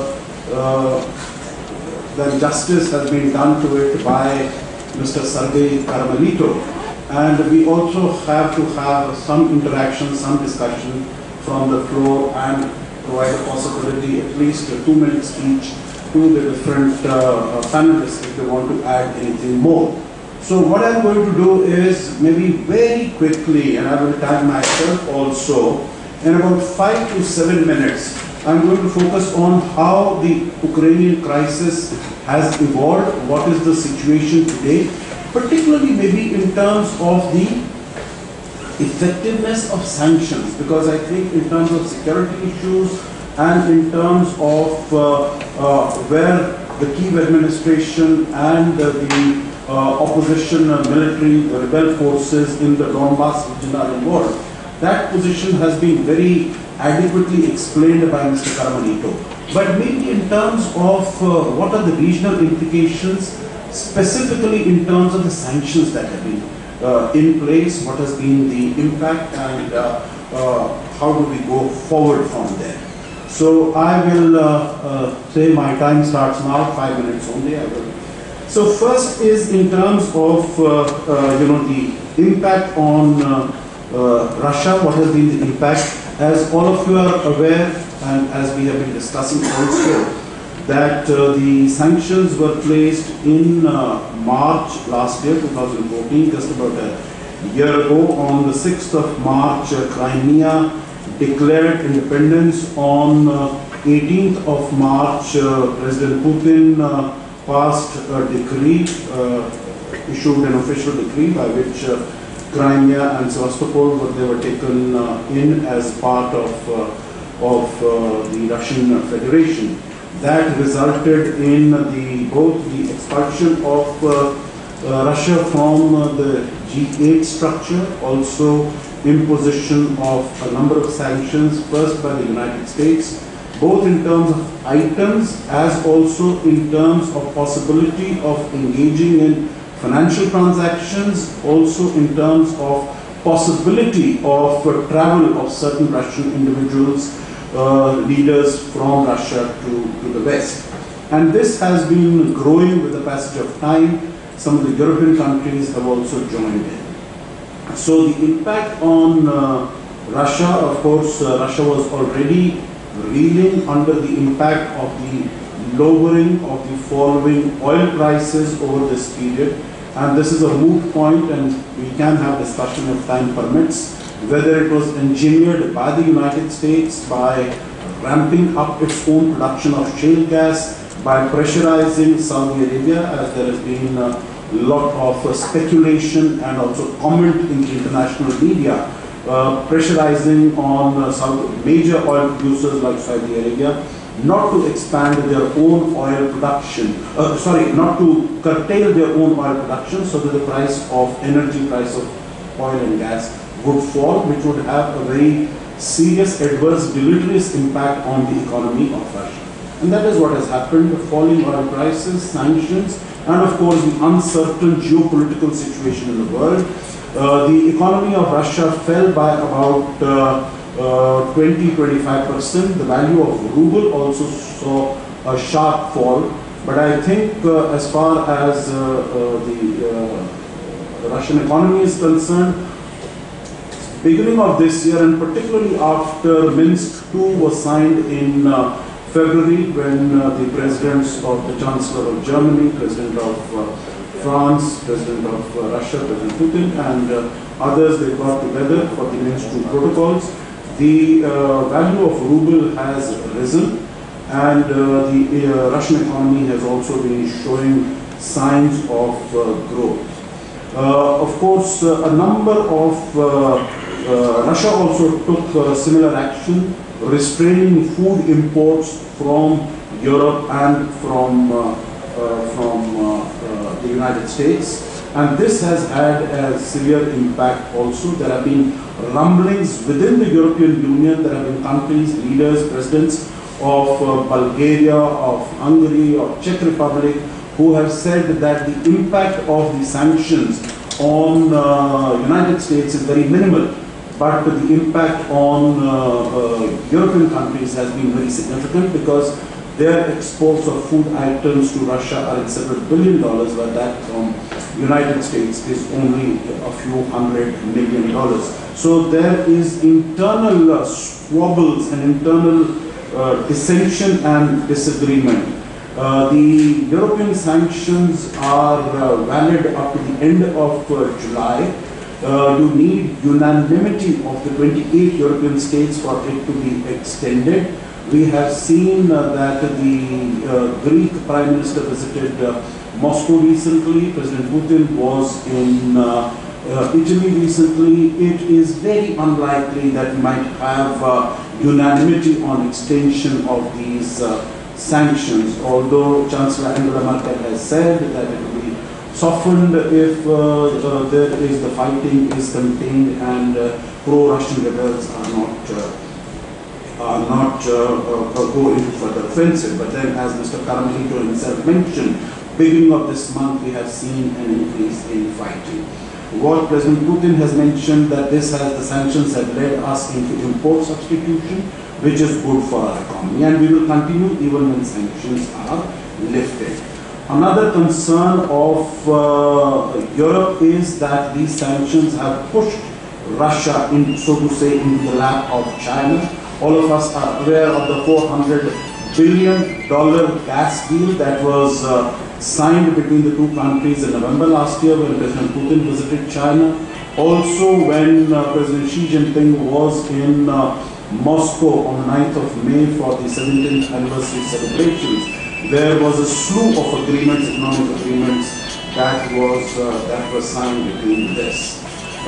than justice has been done to it by Mr. Sergei Karmelito. And we also have to have some interaction, some discussion from the floor and provide a possibility, at least 2 minutes each, to the different panelists if they want to add anything more. So what I'm going to do is maybe very quickly, and I will time myself also, in about 5 to 7 minutes, I'm going to focus on how the Ukrainian crisis has evolved, what is the situation today, particularly maybe in terms of the effectiveness of sanctions, because I think in terms of security issues and in terms of where the Kyiv administration and the opposition military, the rebel forces in the Donbass region are involved, that position has been very adequately explained by Mr. Karmelito. But maybe in terms of what are the regional implications, specifically in terms of the sanctions that have been in place, what has been the impact, and how do we go forward from there. So I will say my time starts now, 5 minutes only. I will. So first is in terms of the impact on Russia. What has been the impact? As all of you are aware, and as we have been discussing also, that the sanctions were placed in March last year, 2014, just about a year ago. On the 6th of March, Crimea declared independence. On 18th of March, President Putin passed a decree, issued an official decree by which Crimea and Sevastopol were taken in as part of the Russian Federation. That resulted in both the expulsion of Russia from the G8 structure, also imposition of a number of sanctions, first by the United States, both in terms of items as also in terms of possibility of engaging in financial transactions, also in terms of possibility of travel of certain Russian individuals, leaders from Russia to the West. And this has been growing with the passage of time. Some of the European countries have also joined in. So the impact on Russia, of course, Russia was already reeling under the impact of the lowering of the following oil prices over this period. And this is a moot point, and we can have discussion if time permits, whether it was engineered by the United States by ramping up its own production of shale gas, by pressurizing Saudi Arabia, as there has been a lot of speculation and also comment in the international media, pressurizing on major oil producers like Saudi Arabia not to expand their own oil production, not to curtail their own oil production so that the price of oil and gas would fall, which would have a very serious, adverse, deleterious impact on the economy of Russia. And that is what has happened: the falling oil prices, sanctions, and of course the uncertain geopolitical situation in the world. The economy of Russia fell by about 20-25%. The value of ruble also saw a sharp fall. But I think as far as the Russian economy is concerned, beginning of this year, and particularly after Minsk II was signed in February, when the presidents of the Chancellor of Germany, President of France, President of Russia, President Putin, and others, they got together for the Minsk II protocols, the value of ruble has risen, and the Russian economy has also been showing signs of growth. Of course, a number of Russia also took similar action, restraining food imports from Europe and from the United States. And this has had a severe impact also. There have been rumblings within the European Union. There have been countries, leaders, presidents of Bulgaria, of Hungary, of Czech Republic, who have said that the impact of the sanctions on United States is very minimal, but the impact on European countries has been very significant because their exports of food items to Russia are in several billion dollars, but that from United States is only a few $100 million. So there is internal squabbles and internal dissension and disagreement. The European sanctions are valid up to the end of July. You need unanimity of the 28 European states for it to be extended. We have seen that the Greek Prime Minister visited Moscow recently. President Putin was in Italy recently. It is very unlikely that we might have unanimity on extension of these sanctions, although Chancellor Angela Merkel has said that it will be softened if the fighting is contained and pro-Russian rebels are not go into further offensive. But then, as Mr. Karamouzis himself mentioned, beginning of this month we have seen an increase in fighting. What President Putin has mentioned that the sanctions have led us into import substitution, which is good for our economy, and we will continue even when sanctions are lifted. Another concern of Europe is that these sanctions have pushed Russia, so to say, into the lap of China. All of us are aware of the $400 billion gas deal that was signed between the two countries in November last year when President Putin visited China. Also when President Xi Jinping was in Moscow on the 9th of May for the 17th anniversary celebrations. There was a slew of agreements, economic agreements, that was signed between this.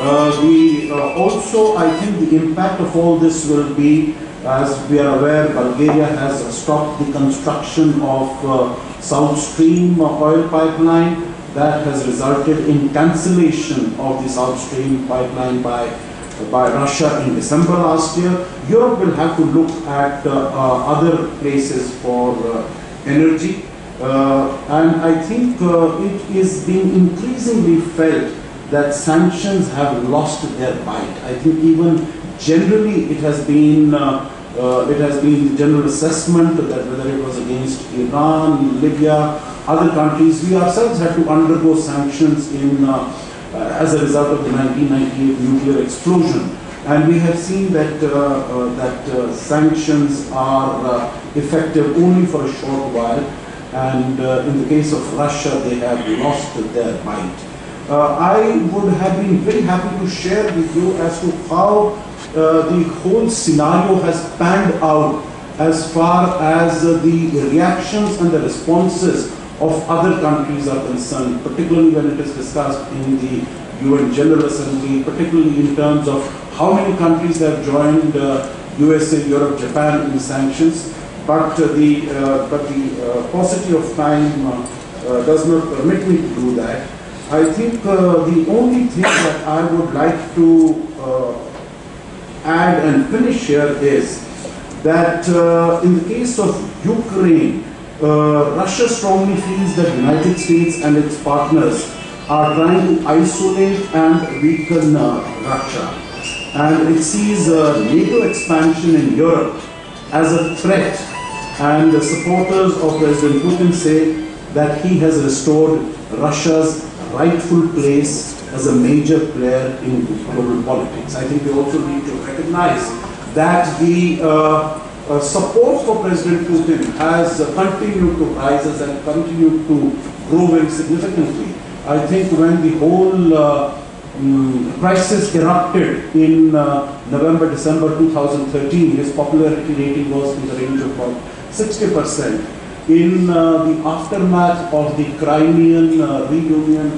Also, I think the impact of all this will be, as we are aware, Bulgaria has stopped the construction of South Stream oil pipeline. That has resulted in cancellation of the South Stream pipeline by Russia in December last year. Europe will have to look at other places for energy. And I think it is being increasingly felt that sanctions have lost their bite. I think even generally it has been the general assessment that whether it was against Iran, Libya, other countries, we ourselves had to undergo sanctions as a result of the 1998 nuclear explosion. And we have seen that sanctions are effective only for a short while. And in the case of Russia, they have lost their bite. I would have been very happy to share with you as to how the whole scenario has panned out as far as the reactions and the responses of other countries are concerned, particularly when it is discussed in the UN General Assembly, particularly in terms of how many countries have joined USA, Europe, Japan in sanctions. But the paucity of time does not permit me to do that. I think the only thing that I would like to add and finish here is that in the case of Ukraine, Russia strongly feels that the United States and its partners are trying to isolate and weaken Russia. And it sees NATO expansion in Europe as a threat. And the supporters of President Putin say that he has restored Russia's rightful place as a major player in global politics. I think we also need to recognize that the support for President Putin has continued to rise and continued to grow very significantly. I think when the whole crisis erupted in November, December 2013, his popularity rating was in the range of about 60%. In the aftermath of the Crimean reunion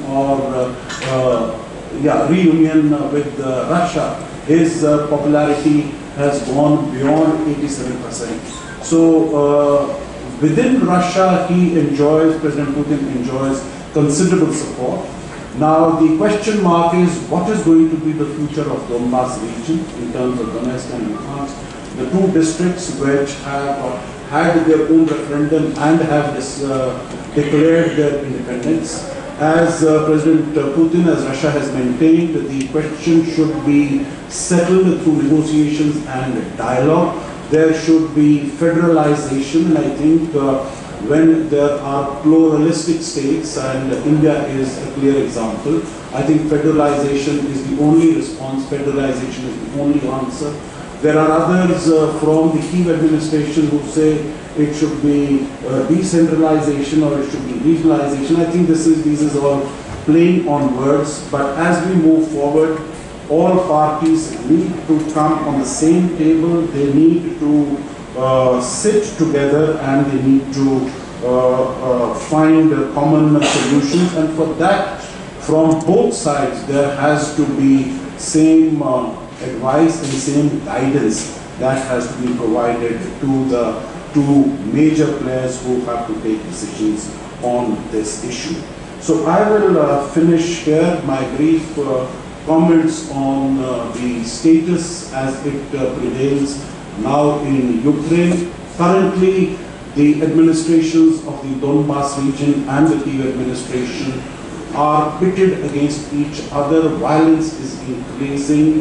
with Russia, his popularity has gone beyond 87%. So within Russia, President Putin enjoys considerable support. Now the question mark is what is going to be the future of Donbas region in terms of Donetsk and Luhansk, the two districts which have had their own referendum and have declared their independence. As President Putin, as Russia has maintained, the question should be settled through negotiations and dialogue. There should be federalization, and I think when there are pluralistic states, and India is a clear example, I think federalization is the only response, federalization is the only answer. There are others from the Kyiv administration who say it should be decentralization or it should be regionalization. I think this is all playing on words, but as we move forward, all parties need to come on the same table. They need to sit together and they need to find common solutions. And for that, from both sides, there has to be same advice and same guidance that has to be provided to the two major players who have to take decisions on this issue. So I will finish here my brief comments on the status as it prevails now in Ukraine. Currently, the administrations of the Donbas region and the Kyiv administration are pitted against each other. Violence is increasing,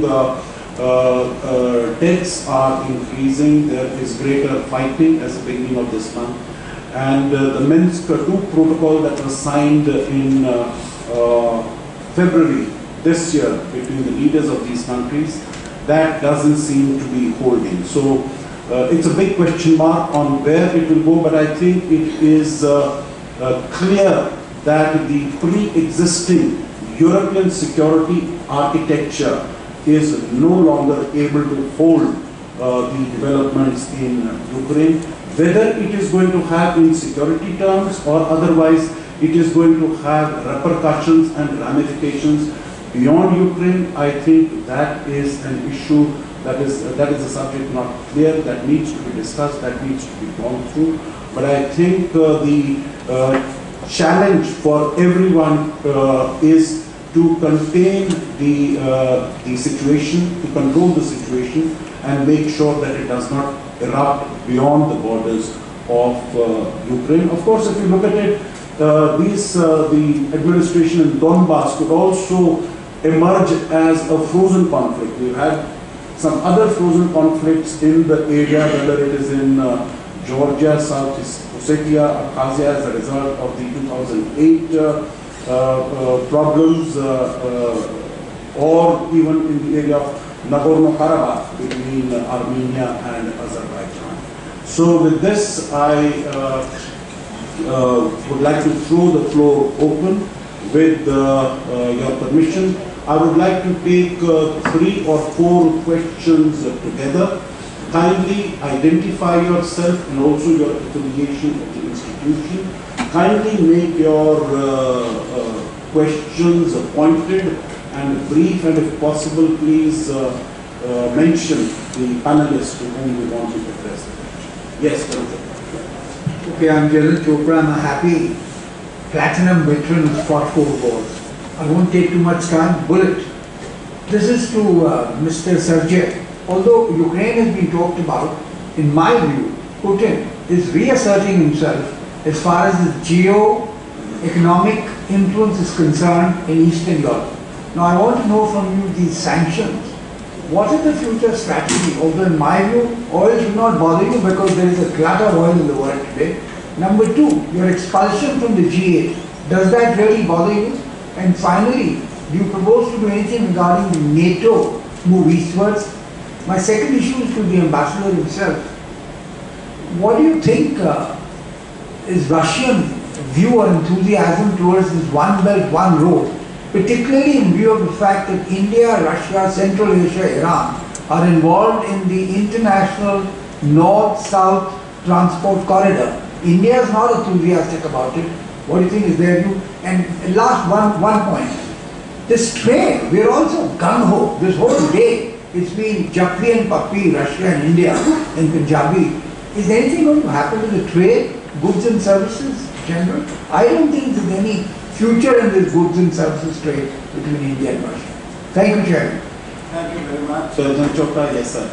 deaths are increasing, there is greater fighting as the beginning of this month. And the Minsk II protocol that was signed in February this year between the leaders of these countries, that doesn't seem to be holding. So it's a big question mark on where it will go, but I think it is clear that the pre-existing European security architecture is no longer able to hold the developments in Ukraine. Whether it is going to have in security terms or otherwise, it is going to have repercussions and ramifications beyond Ukraine. I think that is an issue that is a subject not clear, that needs to be discussed, that needs to be gone through. But I think the challenge for everyone is to contain the situation, to control the situation, and make sure that it does not erupt beyond the borders of Ukraine. Of course, if you look at it, the administration in Donbas could also emerge as a frozen conflict. We've had some other frozen conflicts in the area, whether it is in Georgia, South Ossetia, Abkhazia, as a result of the 2008 problems, or even in the area of Nagorno-Karabakh between Armenia and Azerbaijan. So with this, I would like to throw the floor open with your permission. I would like to take 3 or 4 questions together. Kindly identify yourself and also your affiliation of the institution. Kindly make your questions pointed and brief, and if possible, please mention the panelists to whom we want to address the question. Yes, Dr. Okay, I'm General Chopra. I'm a happy platinum veteran who fought 4 wars. I won't take too much time. Bullet. This is to Mr. Sergey. Although Ukraine has been talked about, in my view, Putin is reasserting himself as far as his geo-economic influence is concerned in Eastern Europe. Now I want to know from you these sanctions. What is the future strategy? Although in my view, oil should not bother you because there is a glut of oil in the world today. Number 2, your expulsion from the G8. Does that really bother you? And finally, do you propose to do anything regarding the NATO move eastwards? My second issue is to the ambassador himself. What do you think is Russian view or enthusiasm towards this one belt, one road, particularly in view of the fact that India, Russia, Central Asia, Iran are involved in the international north-south transport corridor? India is not enthusiastic about it. What do you think is their view? And last one point. This trade, we are also gung-ho. This whole day, it's been Japli and Papi, Russia and India in Punjabi. Is anything going to happen to the trade, goods and services, general? I don't think there's any future in this goods and services trade between India and Russia. Thank you, Chairman. Thank you very much. So, Jan Chopra, yes, sir.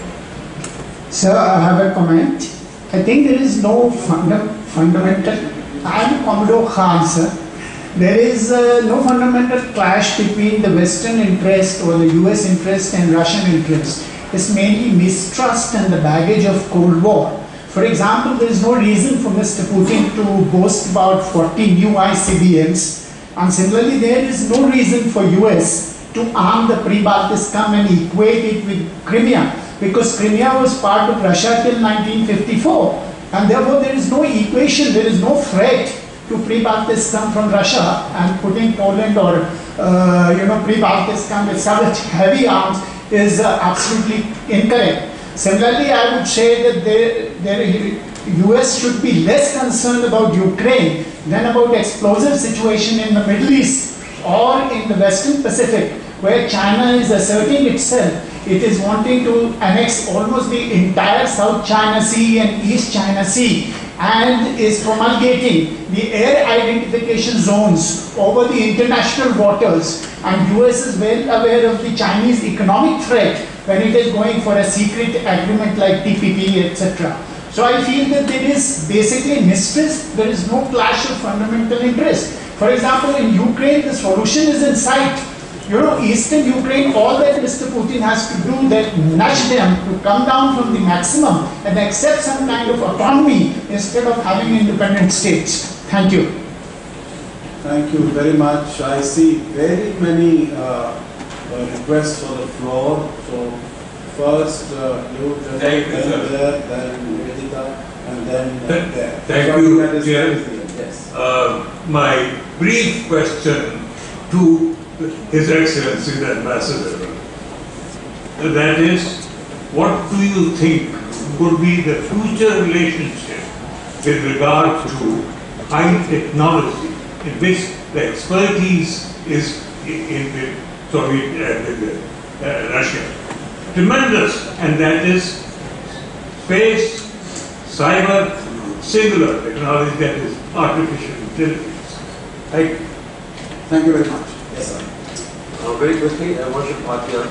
Sir, I have a comment. I think there is no fundamental, I am Commodore Khan, sir. There is no fundamental clash between the Western interest or the US interest and Russian interest. It's mainly mistrust and the baggage of Cold War. For example, there is no reason for Mr. Putin to boast about 40 new ICBMs, and similarly there is no reason for US to arm the Pribaltistan and equate it with Crimea, because Crimea was part of Russia till 1954, and therefore there is no equation, there is no threat to Pribaltistan from Russia, and putting Poland or Pribaltistan with such heavy arms is absolutely incorrect. Similarly, I would say that the US should be less concerned about Ukraine than about explosive situation in the Middle East or in the Western Pacific, where China is asserting itself. It is wanting to annex almost the entire South China Sea and East China Sea, and is promulgating the air identification zones over the international waters. And US is well aware of the Chinese economic threat when it is going for a secret agreement like TPP, etc. So I feel that there is basically mistrust, there is no clash of fundamental interest. For example, in Ukraine, the solution is in sight. Eastern Ukraine, all that Mr. Putin has to do, that nudge them to come down from the maximum and accept some kind of autonomy instead of having independent states. Thank you. Thank you very much. I see very many requests for the floor. So first you, thank you, then there, then Vedita, and then there. Thank so you, Chair. Yes. My brief question to His Excellency the Ambassador, that is, what do you think could be the future relationship with regard to high technology, in which the expertise is in the Soviet Russia? Tremendous, and that is space, cyber, singular technology, that is artificial intelligence. Thank you. Thank you very much. Yes, sir. Very quickly, I want to part here.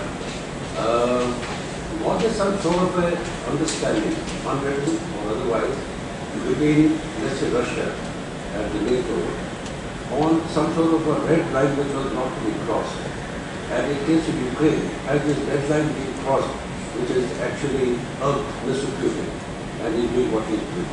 What is some sort of a understanding, unwritten or otherwise, between, let's say, Russia and the NATO on some sort of a red line which was not to be crossed? And in case of Ukraine, has this red line been crossed, which is actually Mr. Putin, and he's doing what he's doing?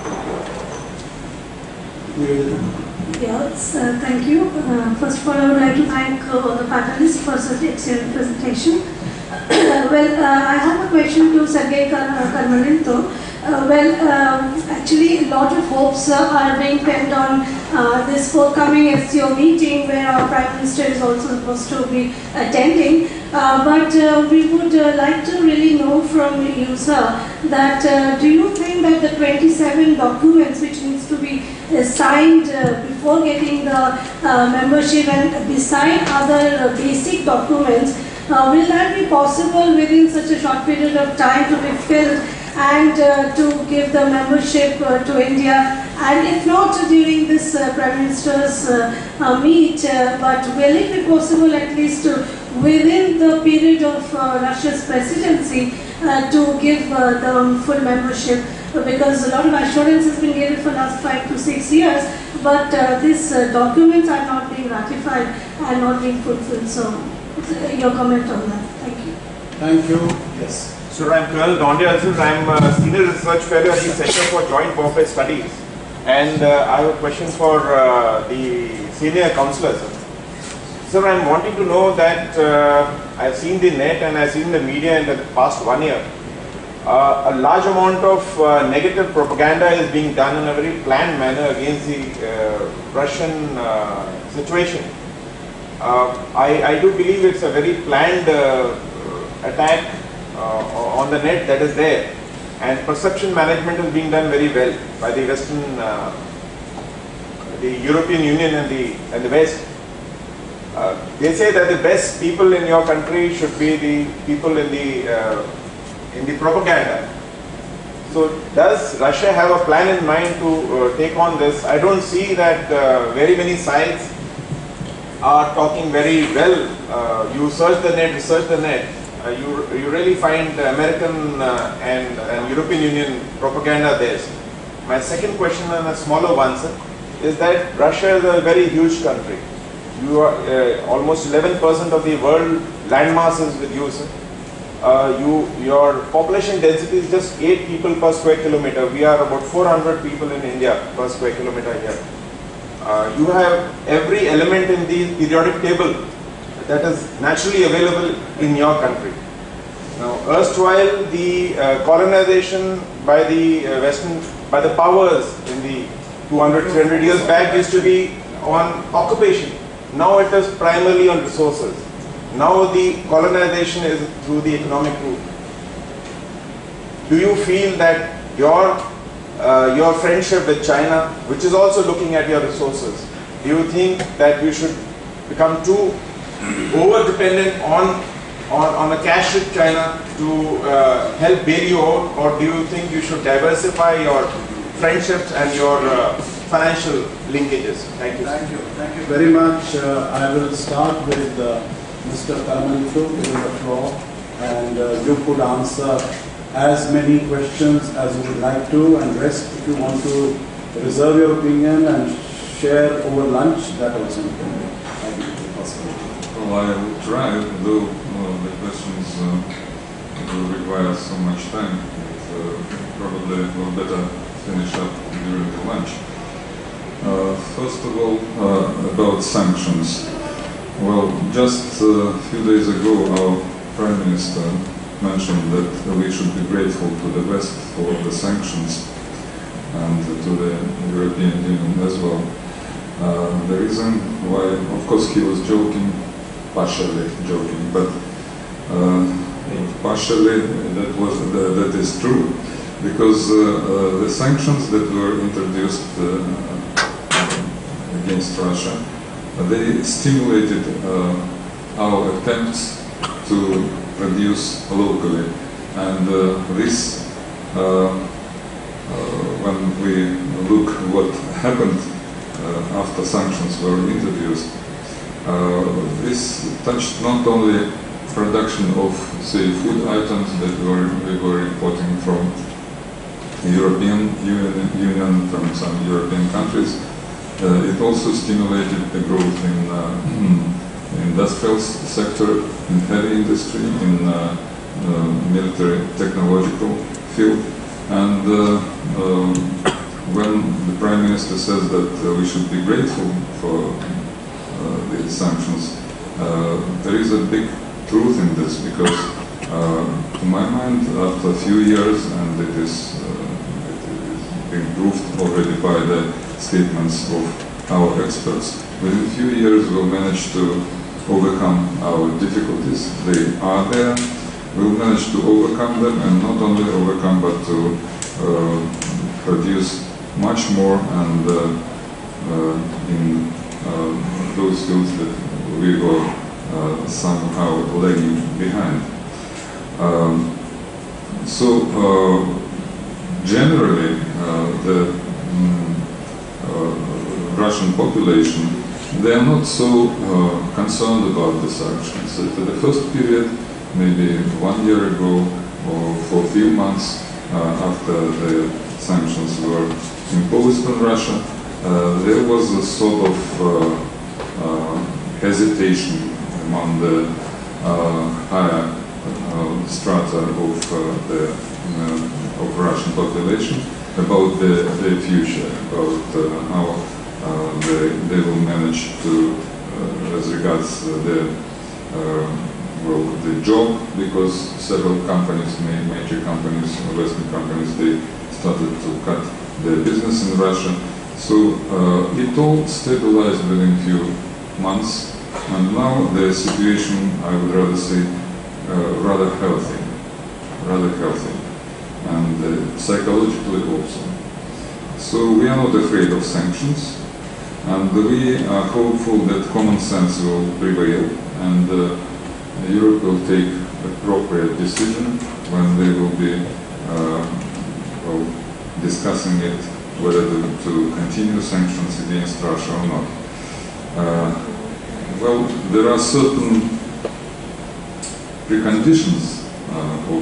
Yes, thank you. First of all, I would like to thank all the panelists for such excellent presentation. I have a question to Sergei Karmalinto. Actually, a lot of hopes are being pinned on this forthcoming SCO meeting, where our Prime Minister is also supposed to be attending. But we would like to really know from you, sir, that do you think that the 27 documents which needs to be signed before getting the membership, and beside other basic documents, will that be possible within such a short period of time to be filled and to give the membership to India? And if not during this Prime Minister's meet, but will it be possible at least within the period of Russia's presidency to give the full membership? Because a lot of assurance has been given for the last 5 to 6 years, but these documents are not being ratified and not being fulfilled. So, your comment on that. Thank you. Thank you. Yes. So I'm Colonel Donde Alson. I'm a senior research fellow at the Center for Joint Warfare Studies, and I have a question for the senior counselor. Sir, I'm wanting to know that I've seen the net and I've seen the media in the past 1 year. A large amount of negative propaganda is being done in a very planned manner against the Russian situation. I do believe it's a very planned attack on the net that is there, and perception management is being done very well by the Western, the European Union and the West. They say that the best people in your country should be the people in the propaganda. So does Russia have a plan in mind to take on this? I don't see that very many sites are talking very well. You search the net, research the net, you really find American and European Union propaganda there. My second question, and a smaller one, sir, is that Russia is a very huge country. You are almost 11% of the world landmass is with you, sir. Your population density is just 8 people per square kilometer. We are about 400 people in India per square kilometer here. You have every element in the periodic table that is naturally available in your country. Now, erstwhile, the colonization by the by the powers in the 200, 300 years back used to be on occupation. Now it is primarily on resources. Now the colonization is through the economic route. Do you feel that your friendship with China, which is also looking at your resources, do you think that we should become too over-dependent on a cash-rich China to help bail you out, or do you think you should diversify your friendships and your financial linkages? Thank you. Thank you. Thank you very much. I will start with Mr. Karamanithu giving the floor, and you could answer as many questions as you would like to, and rest if you want to reserve your opinion and share over lunch, that also you can do. I think it is possible. Well, I will try, though the questions will require so much time. Probably we'll better finish up during the lunch. First of all, about sanctions. Well, just a few days ago, our Prime Minister mentioned that we should be grateful to the West for the sanctions and to the European Union as well. The reason why, of course, he was joking, partially joking, but partially that is true, because the sanctions that were introduced against Russia, they stimulated our attempts to produce locally, and this, when we look what happened after sanctions were introduced, this touched not only production of, say, food items that we were importing from the European Union, from some European countries. It also stimulated the growth in industrial sector, in heavy industry, in military technological field. And when the Prime Minister says that we should be grateful for these sanctions, there is a big truth in this, because to my mind, after a few years, and it is being proved already by the statements of our experts, within a few years we'll manage to overcome our difficulties. They are there. We'll manage to overcome them, and not only overcome, but to produce much more, and in those fields that we were somehow lagging behind. Generally, the Russian population, they are not so concerned about the sanctions. For the first period, maybe 1 year ago, or for a few months after the sanctions were imposed on Russia, there was a sort of hesitation among the higher strata of Russian population about the future, about how they will manage to, as regards the job, because several companies, major companies, Western companies, they started to cut their business in Russia. So it all stabilized within a few months, and now the situation, I would rather say, rather healthy, and psychologically also. So we are not afraid of sanctions, and we are hopeful that common sense will prevail, and Europe will take appropriate decision when they will be of discussing it, whether to continue sanctions against Russia or not. Well, there are certain preconditions of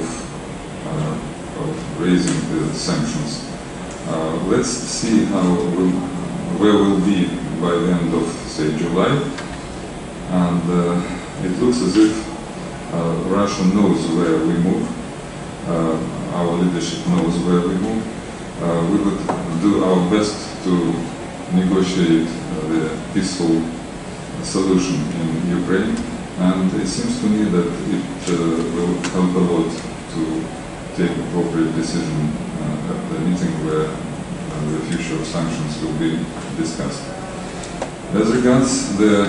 raising the sanctions. Let's see where we'll be by the end of, say, July. And it looks as if Russia knows where we move. Our leadership knows where we move. We would do our best to negotiate the peaceful solution in Ukraine. And it seems to me that it will help a lot to take appropriate decision at the meeting where the future of sanctions will be discussed. As regards the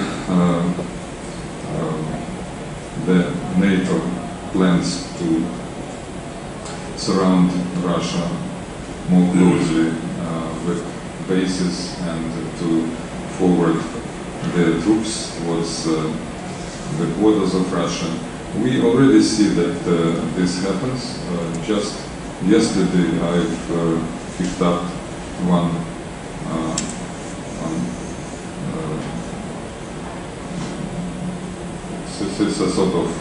NATO plans to surround Russia more closely with bases and to forward their troops towards the borders of Russia, we already see that this happens. Just yesterday I've picked up one it's a sort of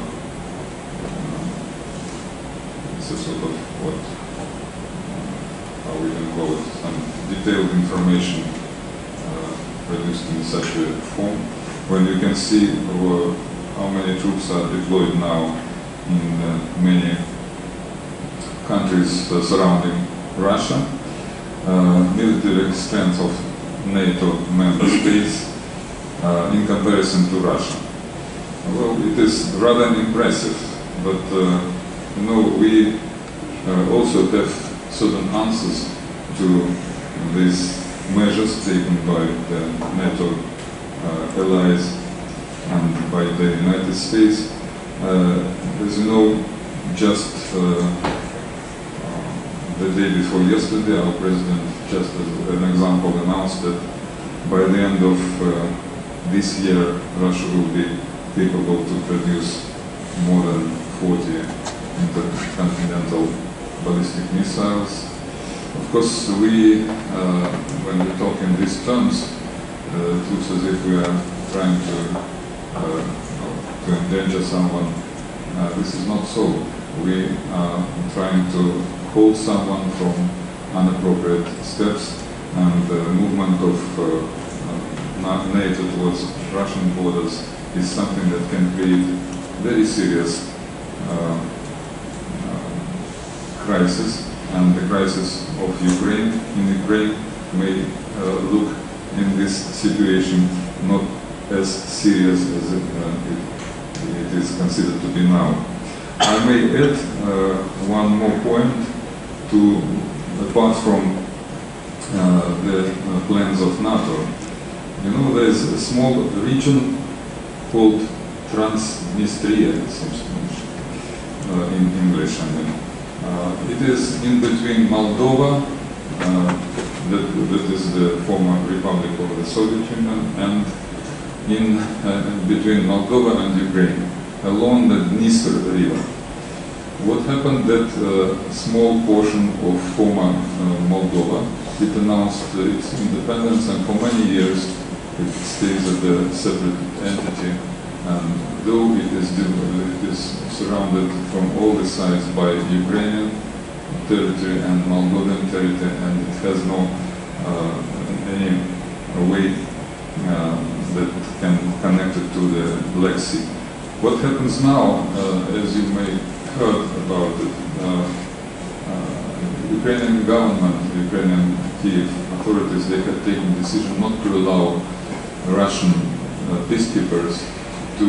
what, how we can call it, some detailed information produced in such a form, when you can see how many troops are deployed now in many countries surrounding Russia, military strength of NATO member states in comparison to Russia. Well, it is rather impressive, but you know, we also have certain answers to these measures taken by the NATO allies and by the United States. As you know, just the day before yesterday, our president, just as an example, announced that by the end of this year, Russia will be capable to produce more than 40 intercontinental ballistic missiles. Of course, when we talk in these terms, it looks as if we are trying to endanger someone. This is not so. We are trying to hold someone from inappropriate steps, and the movement of NATO towards Russian borders is something that can create very serious crisis, and the crisis of Ukraine in Ukraine may look in this situation not as serious as it is considered to be now. I may add one more point to, apart from the plans of NATO. You know, there is a small region called Transnistria, it seems to me, in English, I mean. It is in between Moldova, that is the former Republic of the Soviet Union, and in between Moldova and Ukraine, along the Dniester River. What happened that small portion of former Moldova, it announced its independence, and for many years it stays as a separate entity, and though it is surrounded from all the sides by Ukrainian territory and Moldovan territory, and it has no any way that can connect it to the Black Sea. What happens now, as you may heard about it, Ukrainian government, Ukrainian Kiev authorities, they have taken decision not to allow Russian peacekeepers to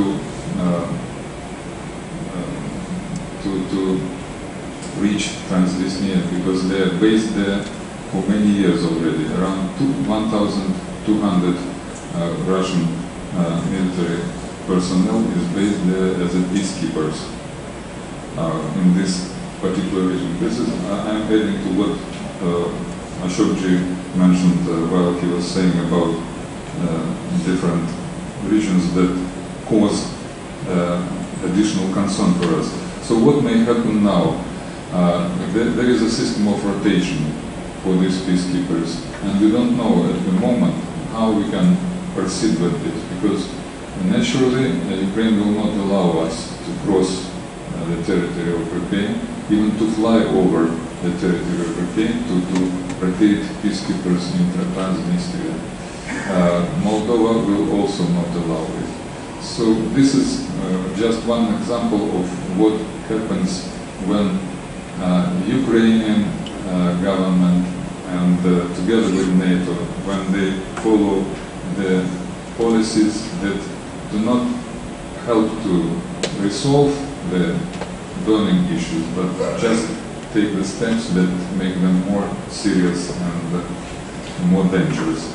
reach Transnistria, because they are based there for many years already. Around 1,200 Russian military personnel is based there as a peacekeepers in this particular region. This is, I'm adding to what Ashokji mentioned while he was saying about different regions that cause additional concern for us. So what may happen now? there is a system of rotation for these peacekeepers, and we don't know at the moment how we can proceed with this, because naturally Ukraine will not allow us to cross the territory of Ukraine, even to fly over the territory of Ukraine to rotate peacekeepers in Transnistria. Moldova will also not allow it. So this is just one example of what happens when Ukrainian government and together with NATO, when they follow the policies that do not help to resolve the burning issues, but just take the steps that make them more serious and more dangerous.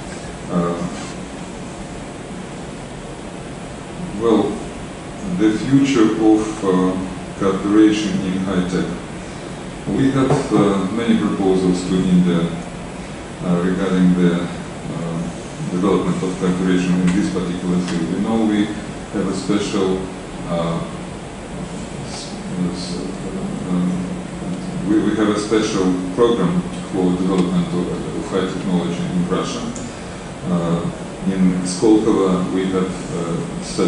Well, the future of cooperation in high-tech. We have many proposals to India regarding the development of cooperation in this particular field. You know, we have a special we have a special program for development of high technology in Russia. In Skolkovo we have set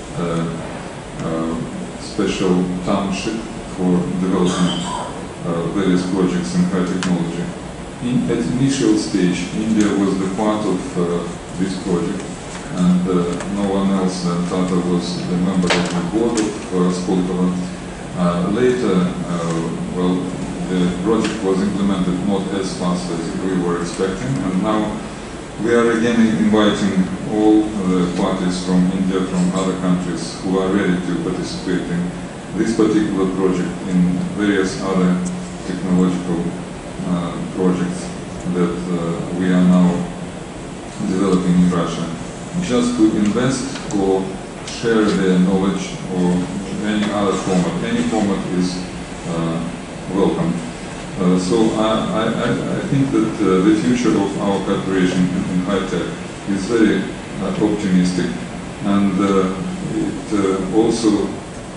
a special township for developing various projects in high technology. At initial stage, India was the part of this project, and no one else than Tata was the member of the board of Skolkovo. Later, well, the project was implemented not as fast as we were expecting, and now we are again inviting all the parties from India, from other countries who are ready to participate in this particular project, in various other technological projects that we are now developing in Russia, just to invest or share their knowledge or any other format. Any format is welcome. So I think that the future of our cooperation in high-tech is very optimistic, and it also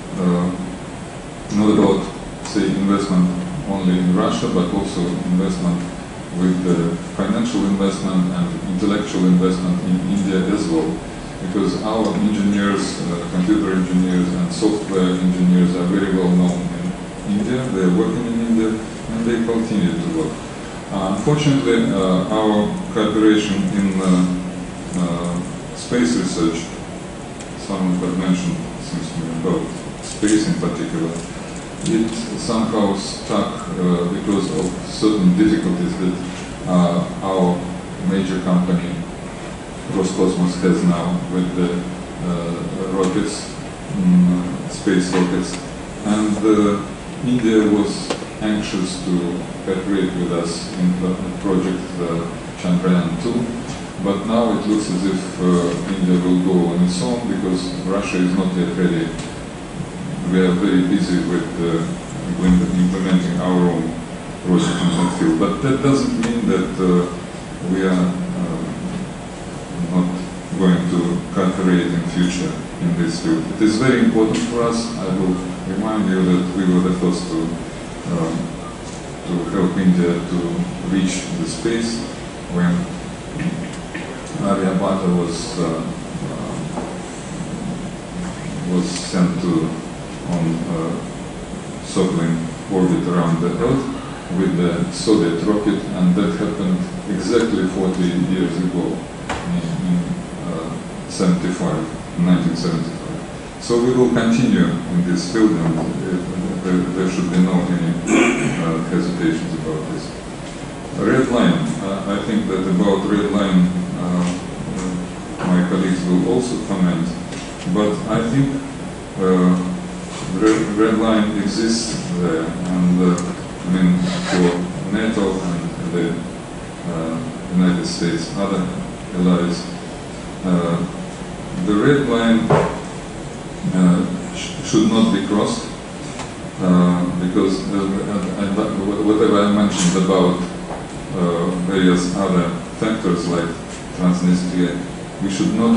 not about, say, investment only in Russia, but also investment with financial investment and intellectual investment in India as well. Because our engineers, computer engineers and software engineers are very well known in India, they are working in India, and they continue to work. Unfortunately, our cooperation in space research, someone had mentioned something about space in particular, it somehow stuck because of certain difficulties that our major company Roscosmos has now with the rockets, space rockets, and India was anxious to cooperate with us in the project Chandrayaan-2, but now it looks as if India will go on its own because Russia is not yet ready. We are very busy with implementing our own project in that field, but that doesn't mean that we are not going to cooperate in future in this field. It is very important for us. I will remind you that we were the first to help India to reach the space when Aryabhata was sent to on circling orbit around the Earth with the Soviet rocket, and that happened exactly 40 years ago in 1975. So we will continue in this field, and there should be no any hesitations about this. Red line, I think that about red line my colleagues will also comment, but I think red line exists there, and I mean for NATO and the United States, other allies, the red line should not be crossed because whatever I mentioned about various other factors like Transnistria, we should not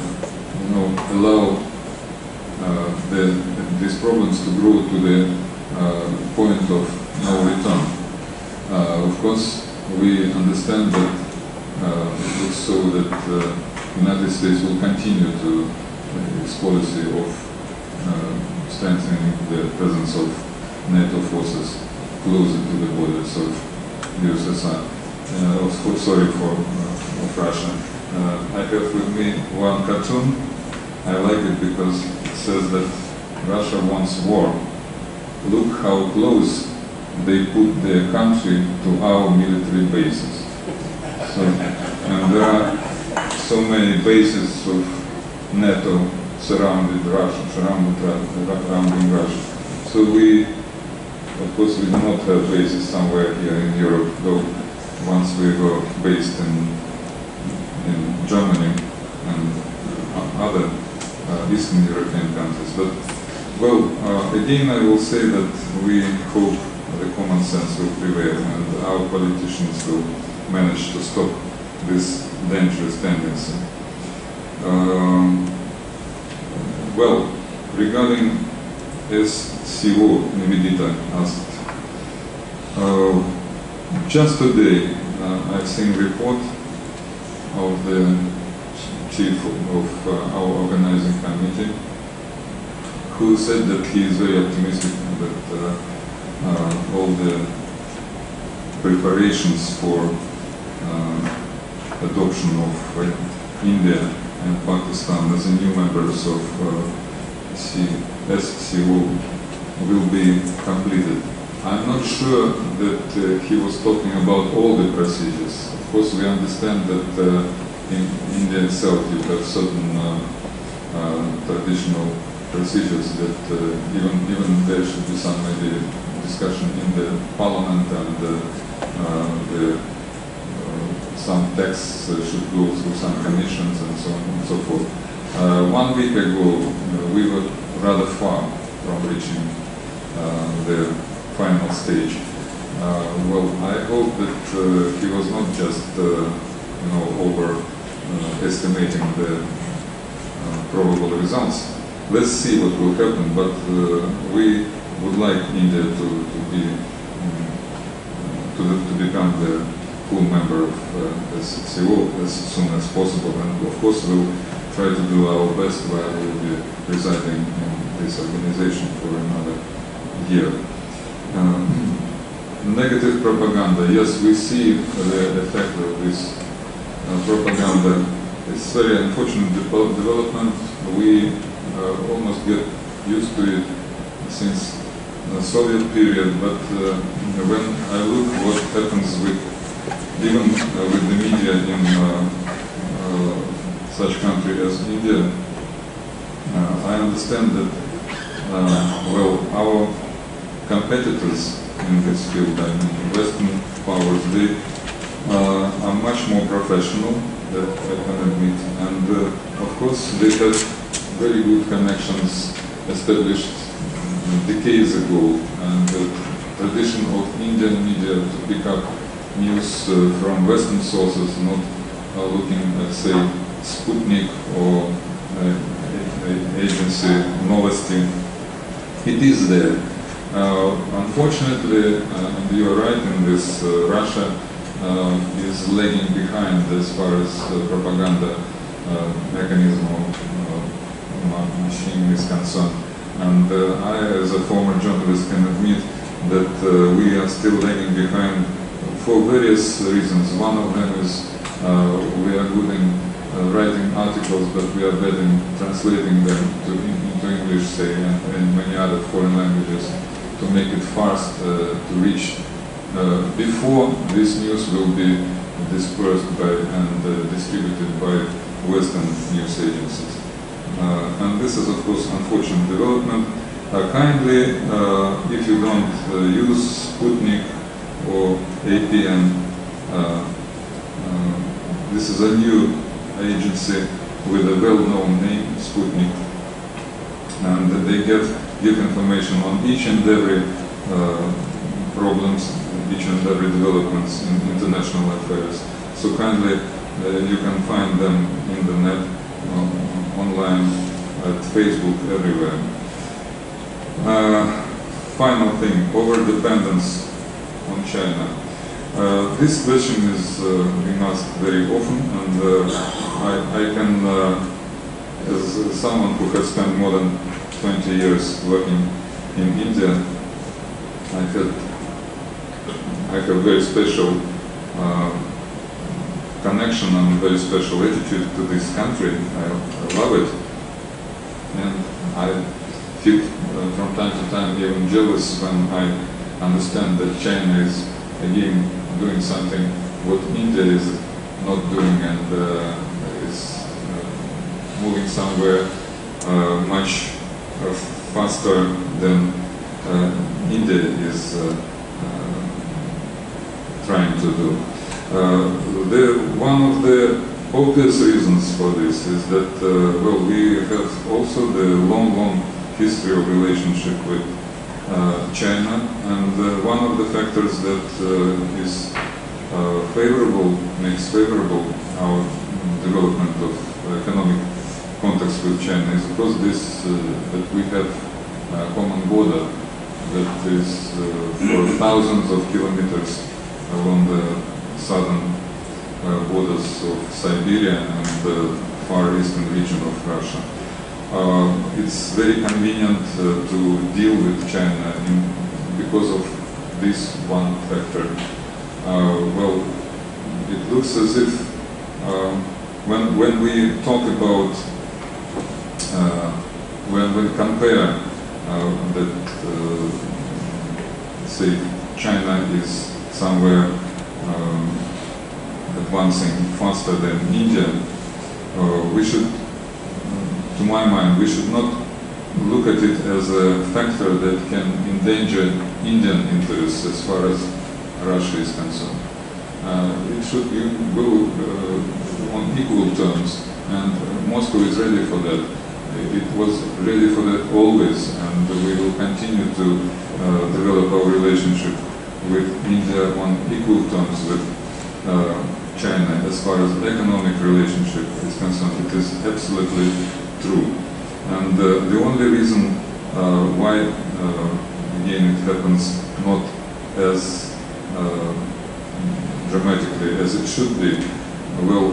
allow these problems to grow to the point of no return. Of course, we understand that it looks so that the United States will continue to its policy of strengthening the presence of NATO forces closer to the borders of USSR. Of Russia. I have with me one cartoon. I like it because it says that Russia wants war. Look how close they put their country to our military bases. So, and there are so many bases of NATO surrounding Russia. So we, of course, we do not have bases somewhere here in Europe, though once we were based in Germany and other Eastern European countries. But, well, again I will say that we hope the common sense will prevail and our politicians will manage to stop this dangerous tendency. Well, regarding SCO, Nivedita asked, just today I've seen a report of the chief of our organizing committee who said that he is very optimistic that all the preparations for adoption of India and Pakistan as a new members of SCO will be completed. I'm not sure that he was talking about all the procedures. Of course, we understand that in India itself you have certain traditional procedures that even there should be some maybe discussion in the parliament and some texts should go through some commissions and so on and so forth. 1 week ago we were rather far from reaching the final stage. Well, I hope that he was not just overestimating the probable results. Let's see what will happen, but we would like India to become the full member of SCO as soon as possible, and of course we'll try to do our best while we'll be residing in this organization for another year. Negative propaganda. Yes, we see the effect of this propaganda. It's a very unfortunate development. We almost get used to it since the Soviet period, but when I look what happens with even with the media in such country as India, I understand that well, our competitors in this field, I mean Western powers, they are much more professional, that I can admit, and of course they have very good connections established decades ago, and the tradition of Indian media to pick up news from Western sources, not looking at, say, Sputnik or agency Novosti. It is there. Unfortunately, and you are right in this, Russia is lagging behind as far as propaganda mechanism of machine is concerned. And I, as a former journalist, can admit that we are still lagging behind for various reasons. One of them is we are good in writing articles, but we are bad in translating them into English, say, and many other foreign languages, to make it fast to reach before this news will be dispersed by and distributed by Western news agencies. And this is, of course, unfortunate development. Kindly, if you don't use Sputnik or APN, this is a new agency with a well-known name, Sputnik, and they give information on each and every problems, each and every developments in international affairs. So kindly, you can find them in the net, online, at Facebook, everywhere. final thing, over-dependence on China. This question is being asked very often, and I can, as someone who has spent more than 20 years working in India, I have very special connection and very special attitude to this country. I love it, and I feel from time to time even jealous when I understand that China is again doing something what India is not doing, and is moving somewhere much faster than India is trying to do. One of the obvious reasons for this is that, well, we have also the long history of relationship with China, and one of the factors that is makes favorable our development of economic context with China is because that we have a common border that is for thousands of kilometers along the southern borders of Siberia and the far eastern region of Russia. It's very convenient to deal with China because of this one factor. Well, it looks as if when we talk about, when we compare that, say, China is somewhere advancing faster than India, we should, to my mind, we should not look at it as a factor that can endanger Indian interests as far as Russia is concerned. It should go on equal terms, and Moscow is ready for that. It was ready for that always, and we will continue to develop our relationship with India on equal terms with China. As far as economic relationship is concerned, it is absolutely true. And the only reason why, again, it happens not as dramatically as it should be, well,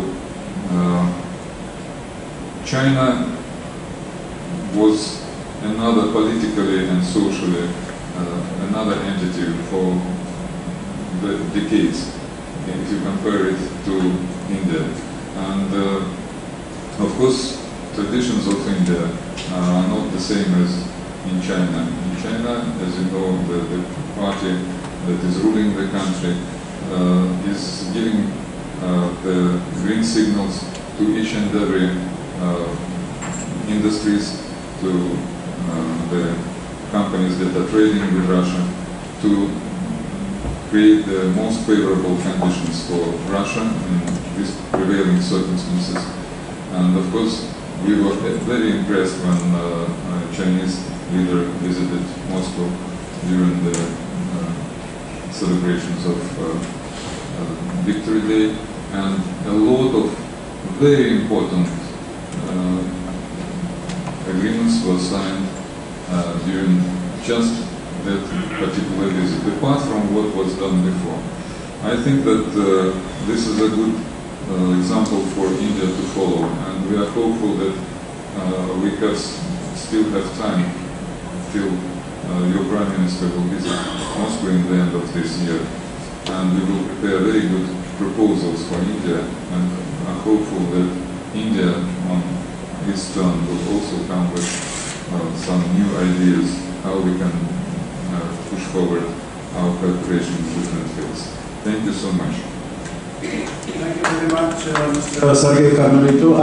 China was another politically and socially another entity for the decades, if you compare it to India. And of course, traditions of India are not the same as in China. In China, as you know, the party that is ruling the country is giving the green signals to each and every industries, to the companies that are trading with Russia, to create the most favorable conditions for Russia in these prevailing circumstances. And of course, we were very impressed when Chinese leader visited Moscow during the celebrations of Victory Day, and a lot of very important agreements were signed during just that particular visit, apart from what was done before. I think that this is a good example for India to follow, and we are hopeful that we still have time till your Prime Minister will visit Moscow in the end of this year, and we will prepare very good proposals for India, and are hopeful that India on its turn will also come with some new ideas how we can push forward our cooperation in different fields. Thank you so much. Thank you very much, Mr. Sergei Karmelito.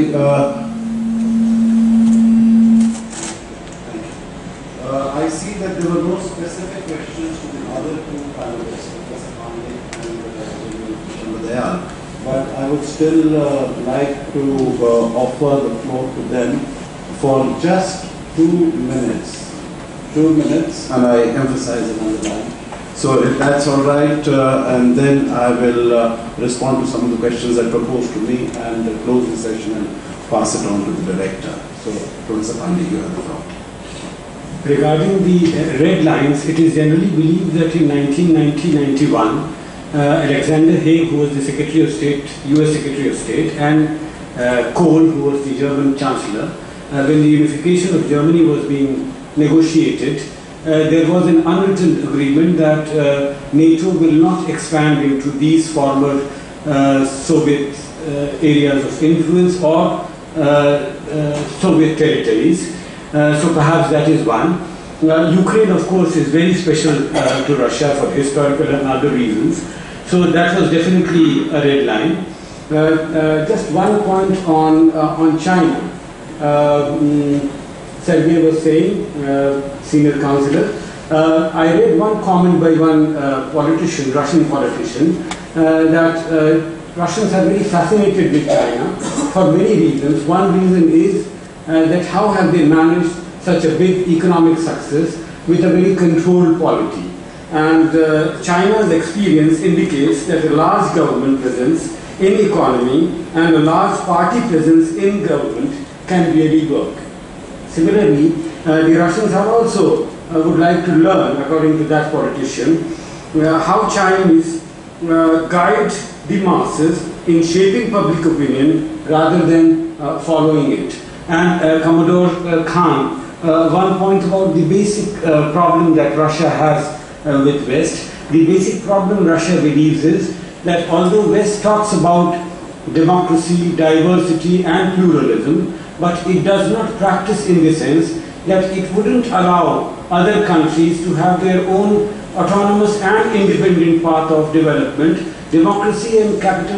I see that there were no specific questions to the other two panelists, Professor Pandey and Dayal, but I would still like to offer the floor to them for just 2 minutes. 2 minutes, and I emphasize it on the line. So if that's all right, and then I will respond to some of the questions that proposed to me and close the session and pass it on to the director. So, Professor Pandey, you have the floor. regarding the red lines, it is generally believed that in 1990-91, Alexander Haig, who was the Secretary of State, US Secretary of State, and Kohl, who was the German Chancellor, when the unification of Germany was being negotiated, there was an unwritten agreement that NATO will not expand into these former Soviet areas of influence or Soviet territories. So perhaps that is one. Ukraine, of course, is very special to Russia for historical and other reasons. So that was definitely a red line. Just one point on China. Sergey was saying, senior counselor, I read one comment by one politician, Russian politician, that Russians are very fascinated with China for many reasons. One reason is that how have they managed such a big economic success with a very controlled polity. And China's experience indicates that a large government presence in economy and a large party presence in government can really work. Similarly, the Russians have also would like to learn, according to that politician, how Chinese guide the masses in shaping public opinion rather than following it. And Commodore Khan, one point about the basic problem that Russia has with West. The basic problem Russia believes is that although West talks about democracy, diversity and pluralism, but it does not practice in the sense that it wouldn't allow other countries to have their own autonomous and independent path of development. Democracy and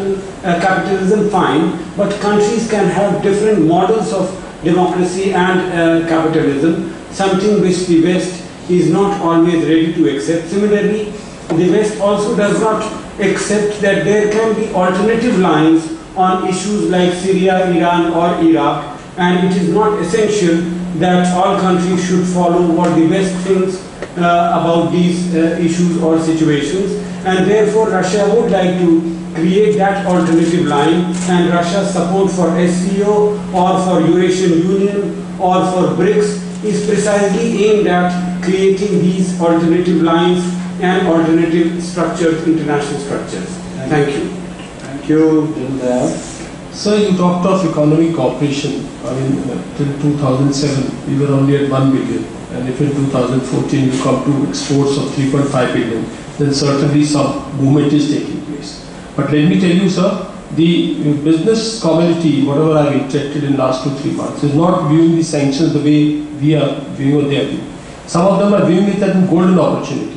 capitalism fine, but countries can have different models of democracy and capitalism, something which the West is not always ready to accept. Similarly, the West also does not accept that there can be alternative lines on issues like Syria, Iran or Iraq, and it is not essential that all countries should follow what the West thinks about these issues or situations, and therefore Russia would like to create that alternative line, and Russia's support for SCO or for Eurasian Union or for BRICS is precisely aimed at creating these alternative lines and alternative structures, international structures. Thank you. Thank you, Dindayal. Sir, you talked of economic cooperation. I mean, till 2007, we were only at 1 billion. And if in 2014 you come to exports of 3.5 billion, then certainly some movement is taking place. But let me tell you, sir, the business community, whatever I've interacted in last 2-3 months, is not viewing the sanctions the way we are viewing what they are viewing. Some of them are viewing it as a golden opportunity.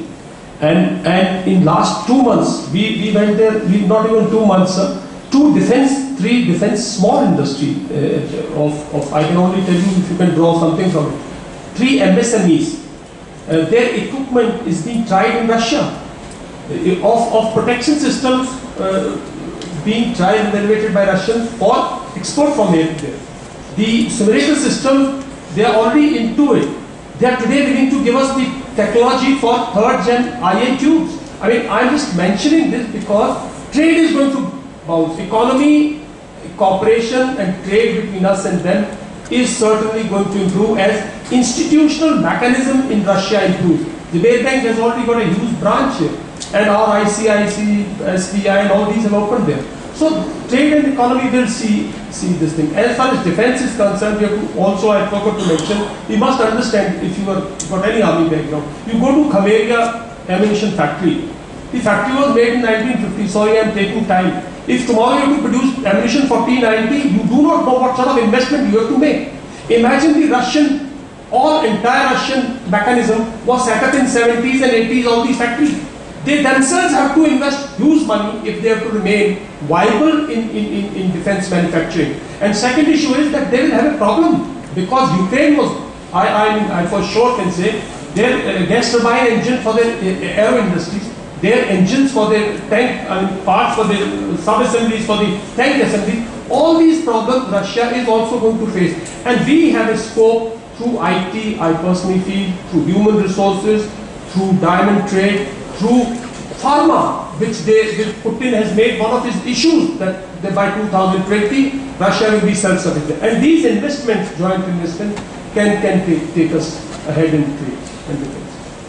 And in last 2 months, we went there, not even 2 months, sir, 3 defense small industry of I can only tell you if you can draw something from it. 3 MSMEs, their equipment is being tried in Russia, of protection systems being tried and evaluated by Russians for export from here. The simulator system, they are already into it. They are today willing to give us the technology for 3rd gen IA tubes. I mean, I'm just mentioning this because trade is going to bounce. Economy, cooperation and trade between us and them is certainly going to improve as institutional mechanism in Russia improves. The World Bank has already got a huge branch here, and our ICIC, SBI and all these have opened there. So trade and economy will see this thing. As far as defense is concerned, we have to also, I forgot to mention, we must understand, if you have got any army background, you go to Khameria ammunition factory. The factory was made in 1950, sorry I'm taking time. If tomorrow you have to produce ammunition for T-90, you do not know what sort of investment you have to make. Imagine the entire Russian mechanism was set up in 70s and 80s, all these factories. They themselves have to invest huge money if they have to remain viable in defense manufacturing. And second issue is that they will have a problem because Ukraine was, I for sure can say, their gas turbine engine for their aero industries, their engines for their tank, parts for their sub-assemblies for the tank assembly, all these problems Russia is also going to face. And we have a scope through IT, I personally feel, through human resources, through diamond trade, through pharma, which Putin has made one of his issues, that by 2020, Russia will be self-sufficient. And these investments, joint investment, can take us ahead in the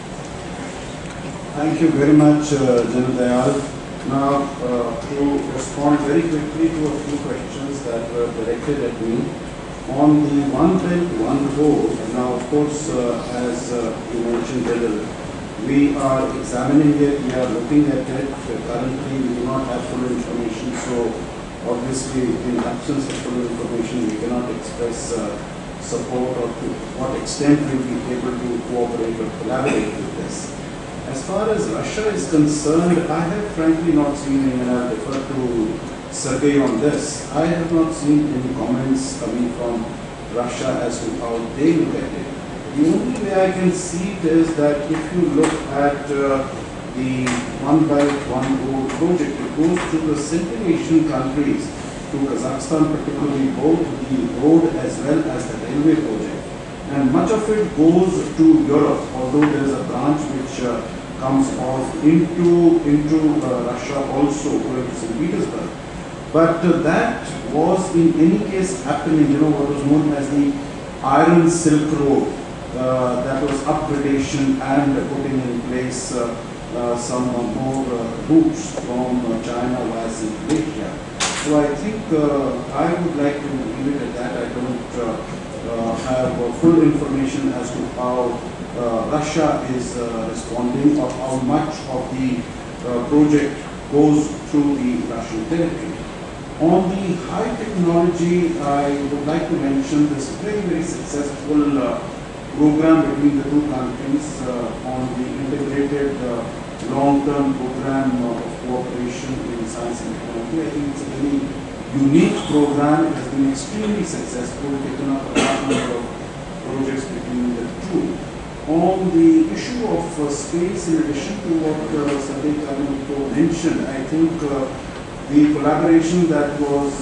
Thank you very much, General Dayal. Now, to respond very quickly to a few questions that were directed at me. On the One Belt, One Road, now of course, as you mentioned, General, we are examining it, we are looking at it. Currently, we do not have full information, so obviously, in absence of full information, we cannot express support or to what extent we will be able to cooperate or collaborate with this. As far as Russia is concerned, I have frankly not seen, and I defer to Sergey on this, I have not seen any comments coming from Russia as to how they look at it. The only way I can see it is that if you look at the One Belt, One Road project, it goes to the Central Asian countries, to Kazakhstan particularly, both the road as well as the railway project. And much of it goes to Europe, although there is a branch which comes off into Russia also, going to St. Petersburg. But that was in any case happening, what was known as the Iron Silk Road. That was upgradation and putting in place some more routes from China via Central Asia. So I think I would like to leave it at that. I don't have full information as to how Russia is responding or how much of the project goes through the Russian territory. On the high technology, I would like to mention this very, very successful program between the two countries on the integrated long-term program of cooperation in science and technology. I think it's a very unique program. It has been extremely successful, taken up a large number of projects between the two. On the issue of space, in addition to what Sergey Karmenko mentioned, I think the collaboration that was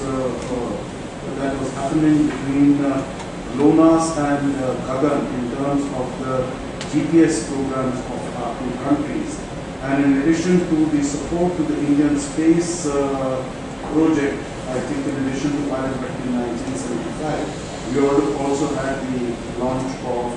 happening between LONASS and Gagan in terms of the GPS programs of our two countries, and in addition to the support to the Indian space project, I think in addition to Pilot in 1975, we also had the launch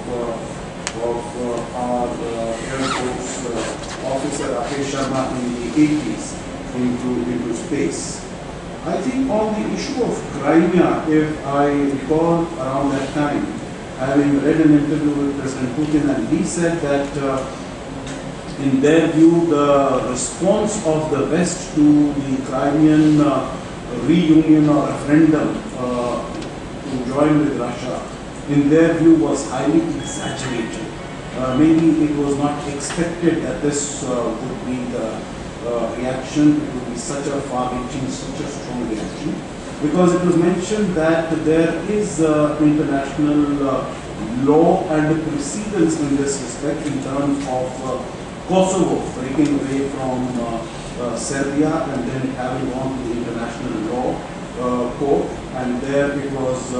of our Air Force officer Rakesh Sharma in the 80s into space. I think on the issue of Crimea, if I recall around that time, having read an interview with President Putin, and he said that in their view, the response of the West to the Crimean reunion or referendum to join with Russia, in their view, was highly exaggerated. Maybe it was not expected that this would be the reaction. It would be such a far-reaching, such a strong reaction, because it was mentioned that there is international law and precedence in this respect in terms of Kosovo breaking away from Serbia and then having gone to the international law court, and there it was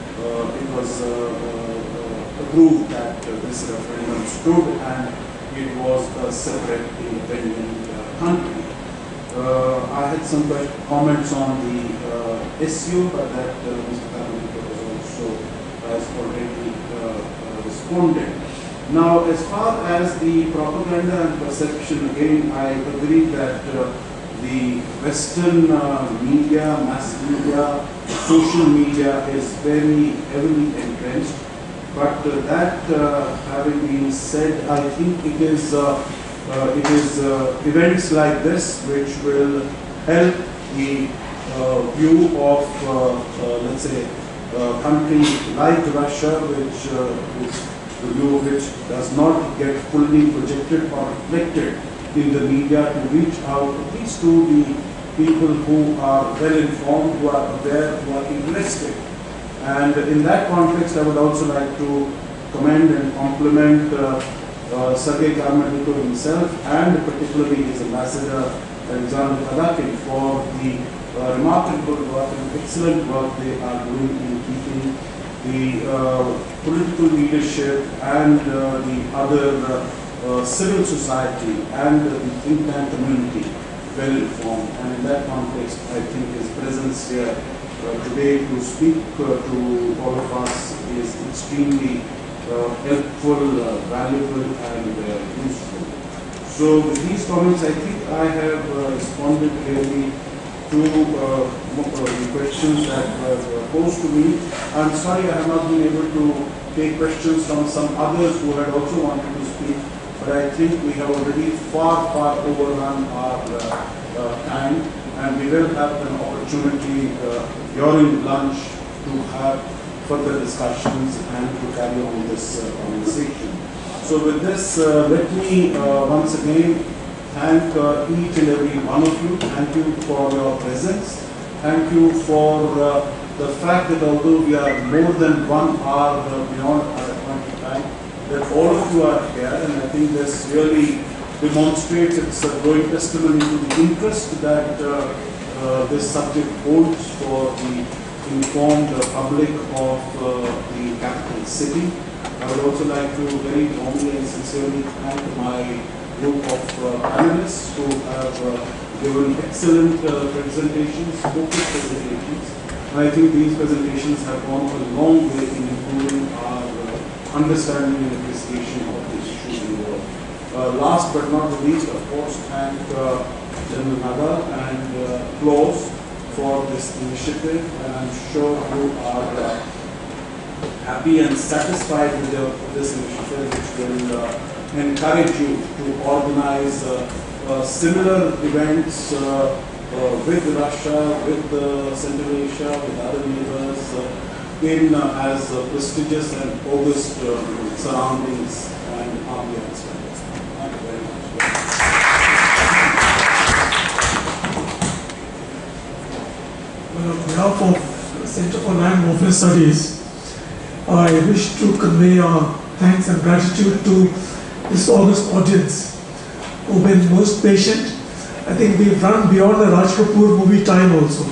approved that this referendum stood and it was a separate independent country. I had some comments on the SU, but that Mr. Karmenko has already responded. Now, as far as the propaganda and perception, again, I agree that the Western media, mass media, social media is very heavily entrenched. But that having been said, I think it is events like this which will help the view of, let's say, a country like Russia, which the view of which does not get fully projected or reflected in the media, to reach out at least to the people who are well informed, who are aware, who are interested. And in that context, I would also like to commend and compliment Sergey Karmenko himself and particularly his ambassador Alexander Kadakin for the remarkable work and excellent work they are doing in keeping the political leadership and the other civil society and the think tank community well informed. And in that context, I think his presence here today to speak to all of us is extremely helpful, valuable and useful. So with these comments, I think I have responded clearly to the questions that were posed to me. I'm sorry I have not been able to take questions from some others who had also wanted to speak, but I think we have already far overrun our time, and we will have an opportunity during lunch to have further discussions and to carry on this conversation. So with this, let me once again thank each and every one of you. Thank you for your presence. Thank you for the fact that although we are more than 1 hour beyond our appointed time, that all of you are here, and I think this really demonstrates its growing testimony to the interest that this subject holds for the informed public of the capital city. I would also like to very warmly and sincerely thank my group of panelists who have given excellent presentations, focused presentations. And I think these presentations have gone a long way in improving our understanding and appreciation of this issue in the world. Last but not the least, of course, thank General Nagar and Claus for this initiative, and I'm sure you are happy and satisfied with this initiative, which will encourage you to organize similar events with Russia, with Central Asia, with other neighbors in as prestigious and august surroundings and ambience. Thank you very much. Well, on behalf of the Center for Land Warfare Studies, I wish to convey our thanks and gratitude to this august audience who've been most patient. I think we've run beyond the Raj Kapoor movie time also.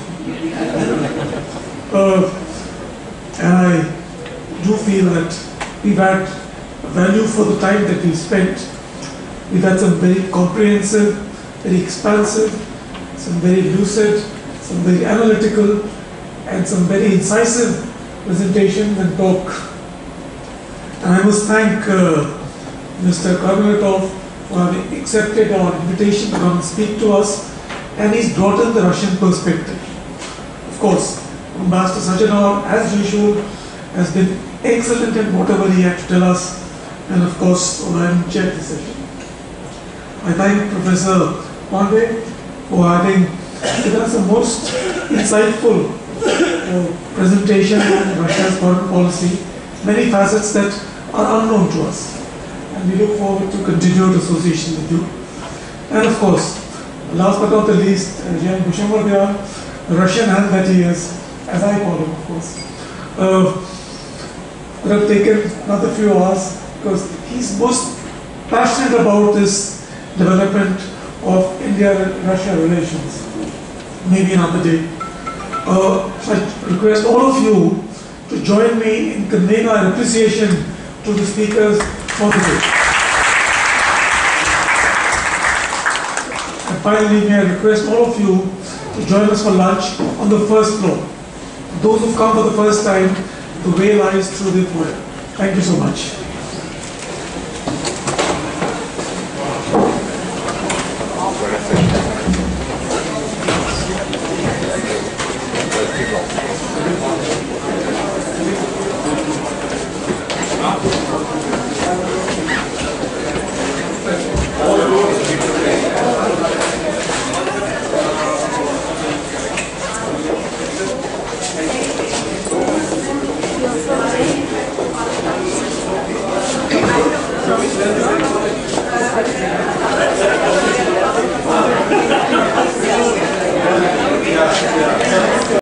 And I do feel that we've had value for the time that we've spent. We've had some very comprehensive, very expansive, some very lucid, some very analytical, and some very incisive presentations and talk. And I must thank Mr. Karmelatov for having accepted our invitation to come and speak to us, and he's brought in the Russian perspective. Of course, Ambassador Sajanov, as usual, has been excellent in whatever he had to tell us, and of course, I chaired the session. I thank Professor Pandey for having given us a most insightful presentation on Russia's foreign policy, many facets that are unknown to us. And we look forward to continued association with you. And of course, last but not the least, Jan Bushamardyan, the Russian hand that he is, as I call him, of course. Could have taken another few hours because he's most passionate about this development of India-Russia relations. Maybe another day. So I request all of you to join me in conveying our appreciation to the speakers for the day. And finally, may I request all of you to join us for lunch on the first floor. Those who've come for the first time, the way lies through the foyer. Thank you so much. Thank you.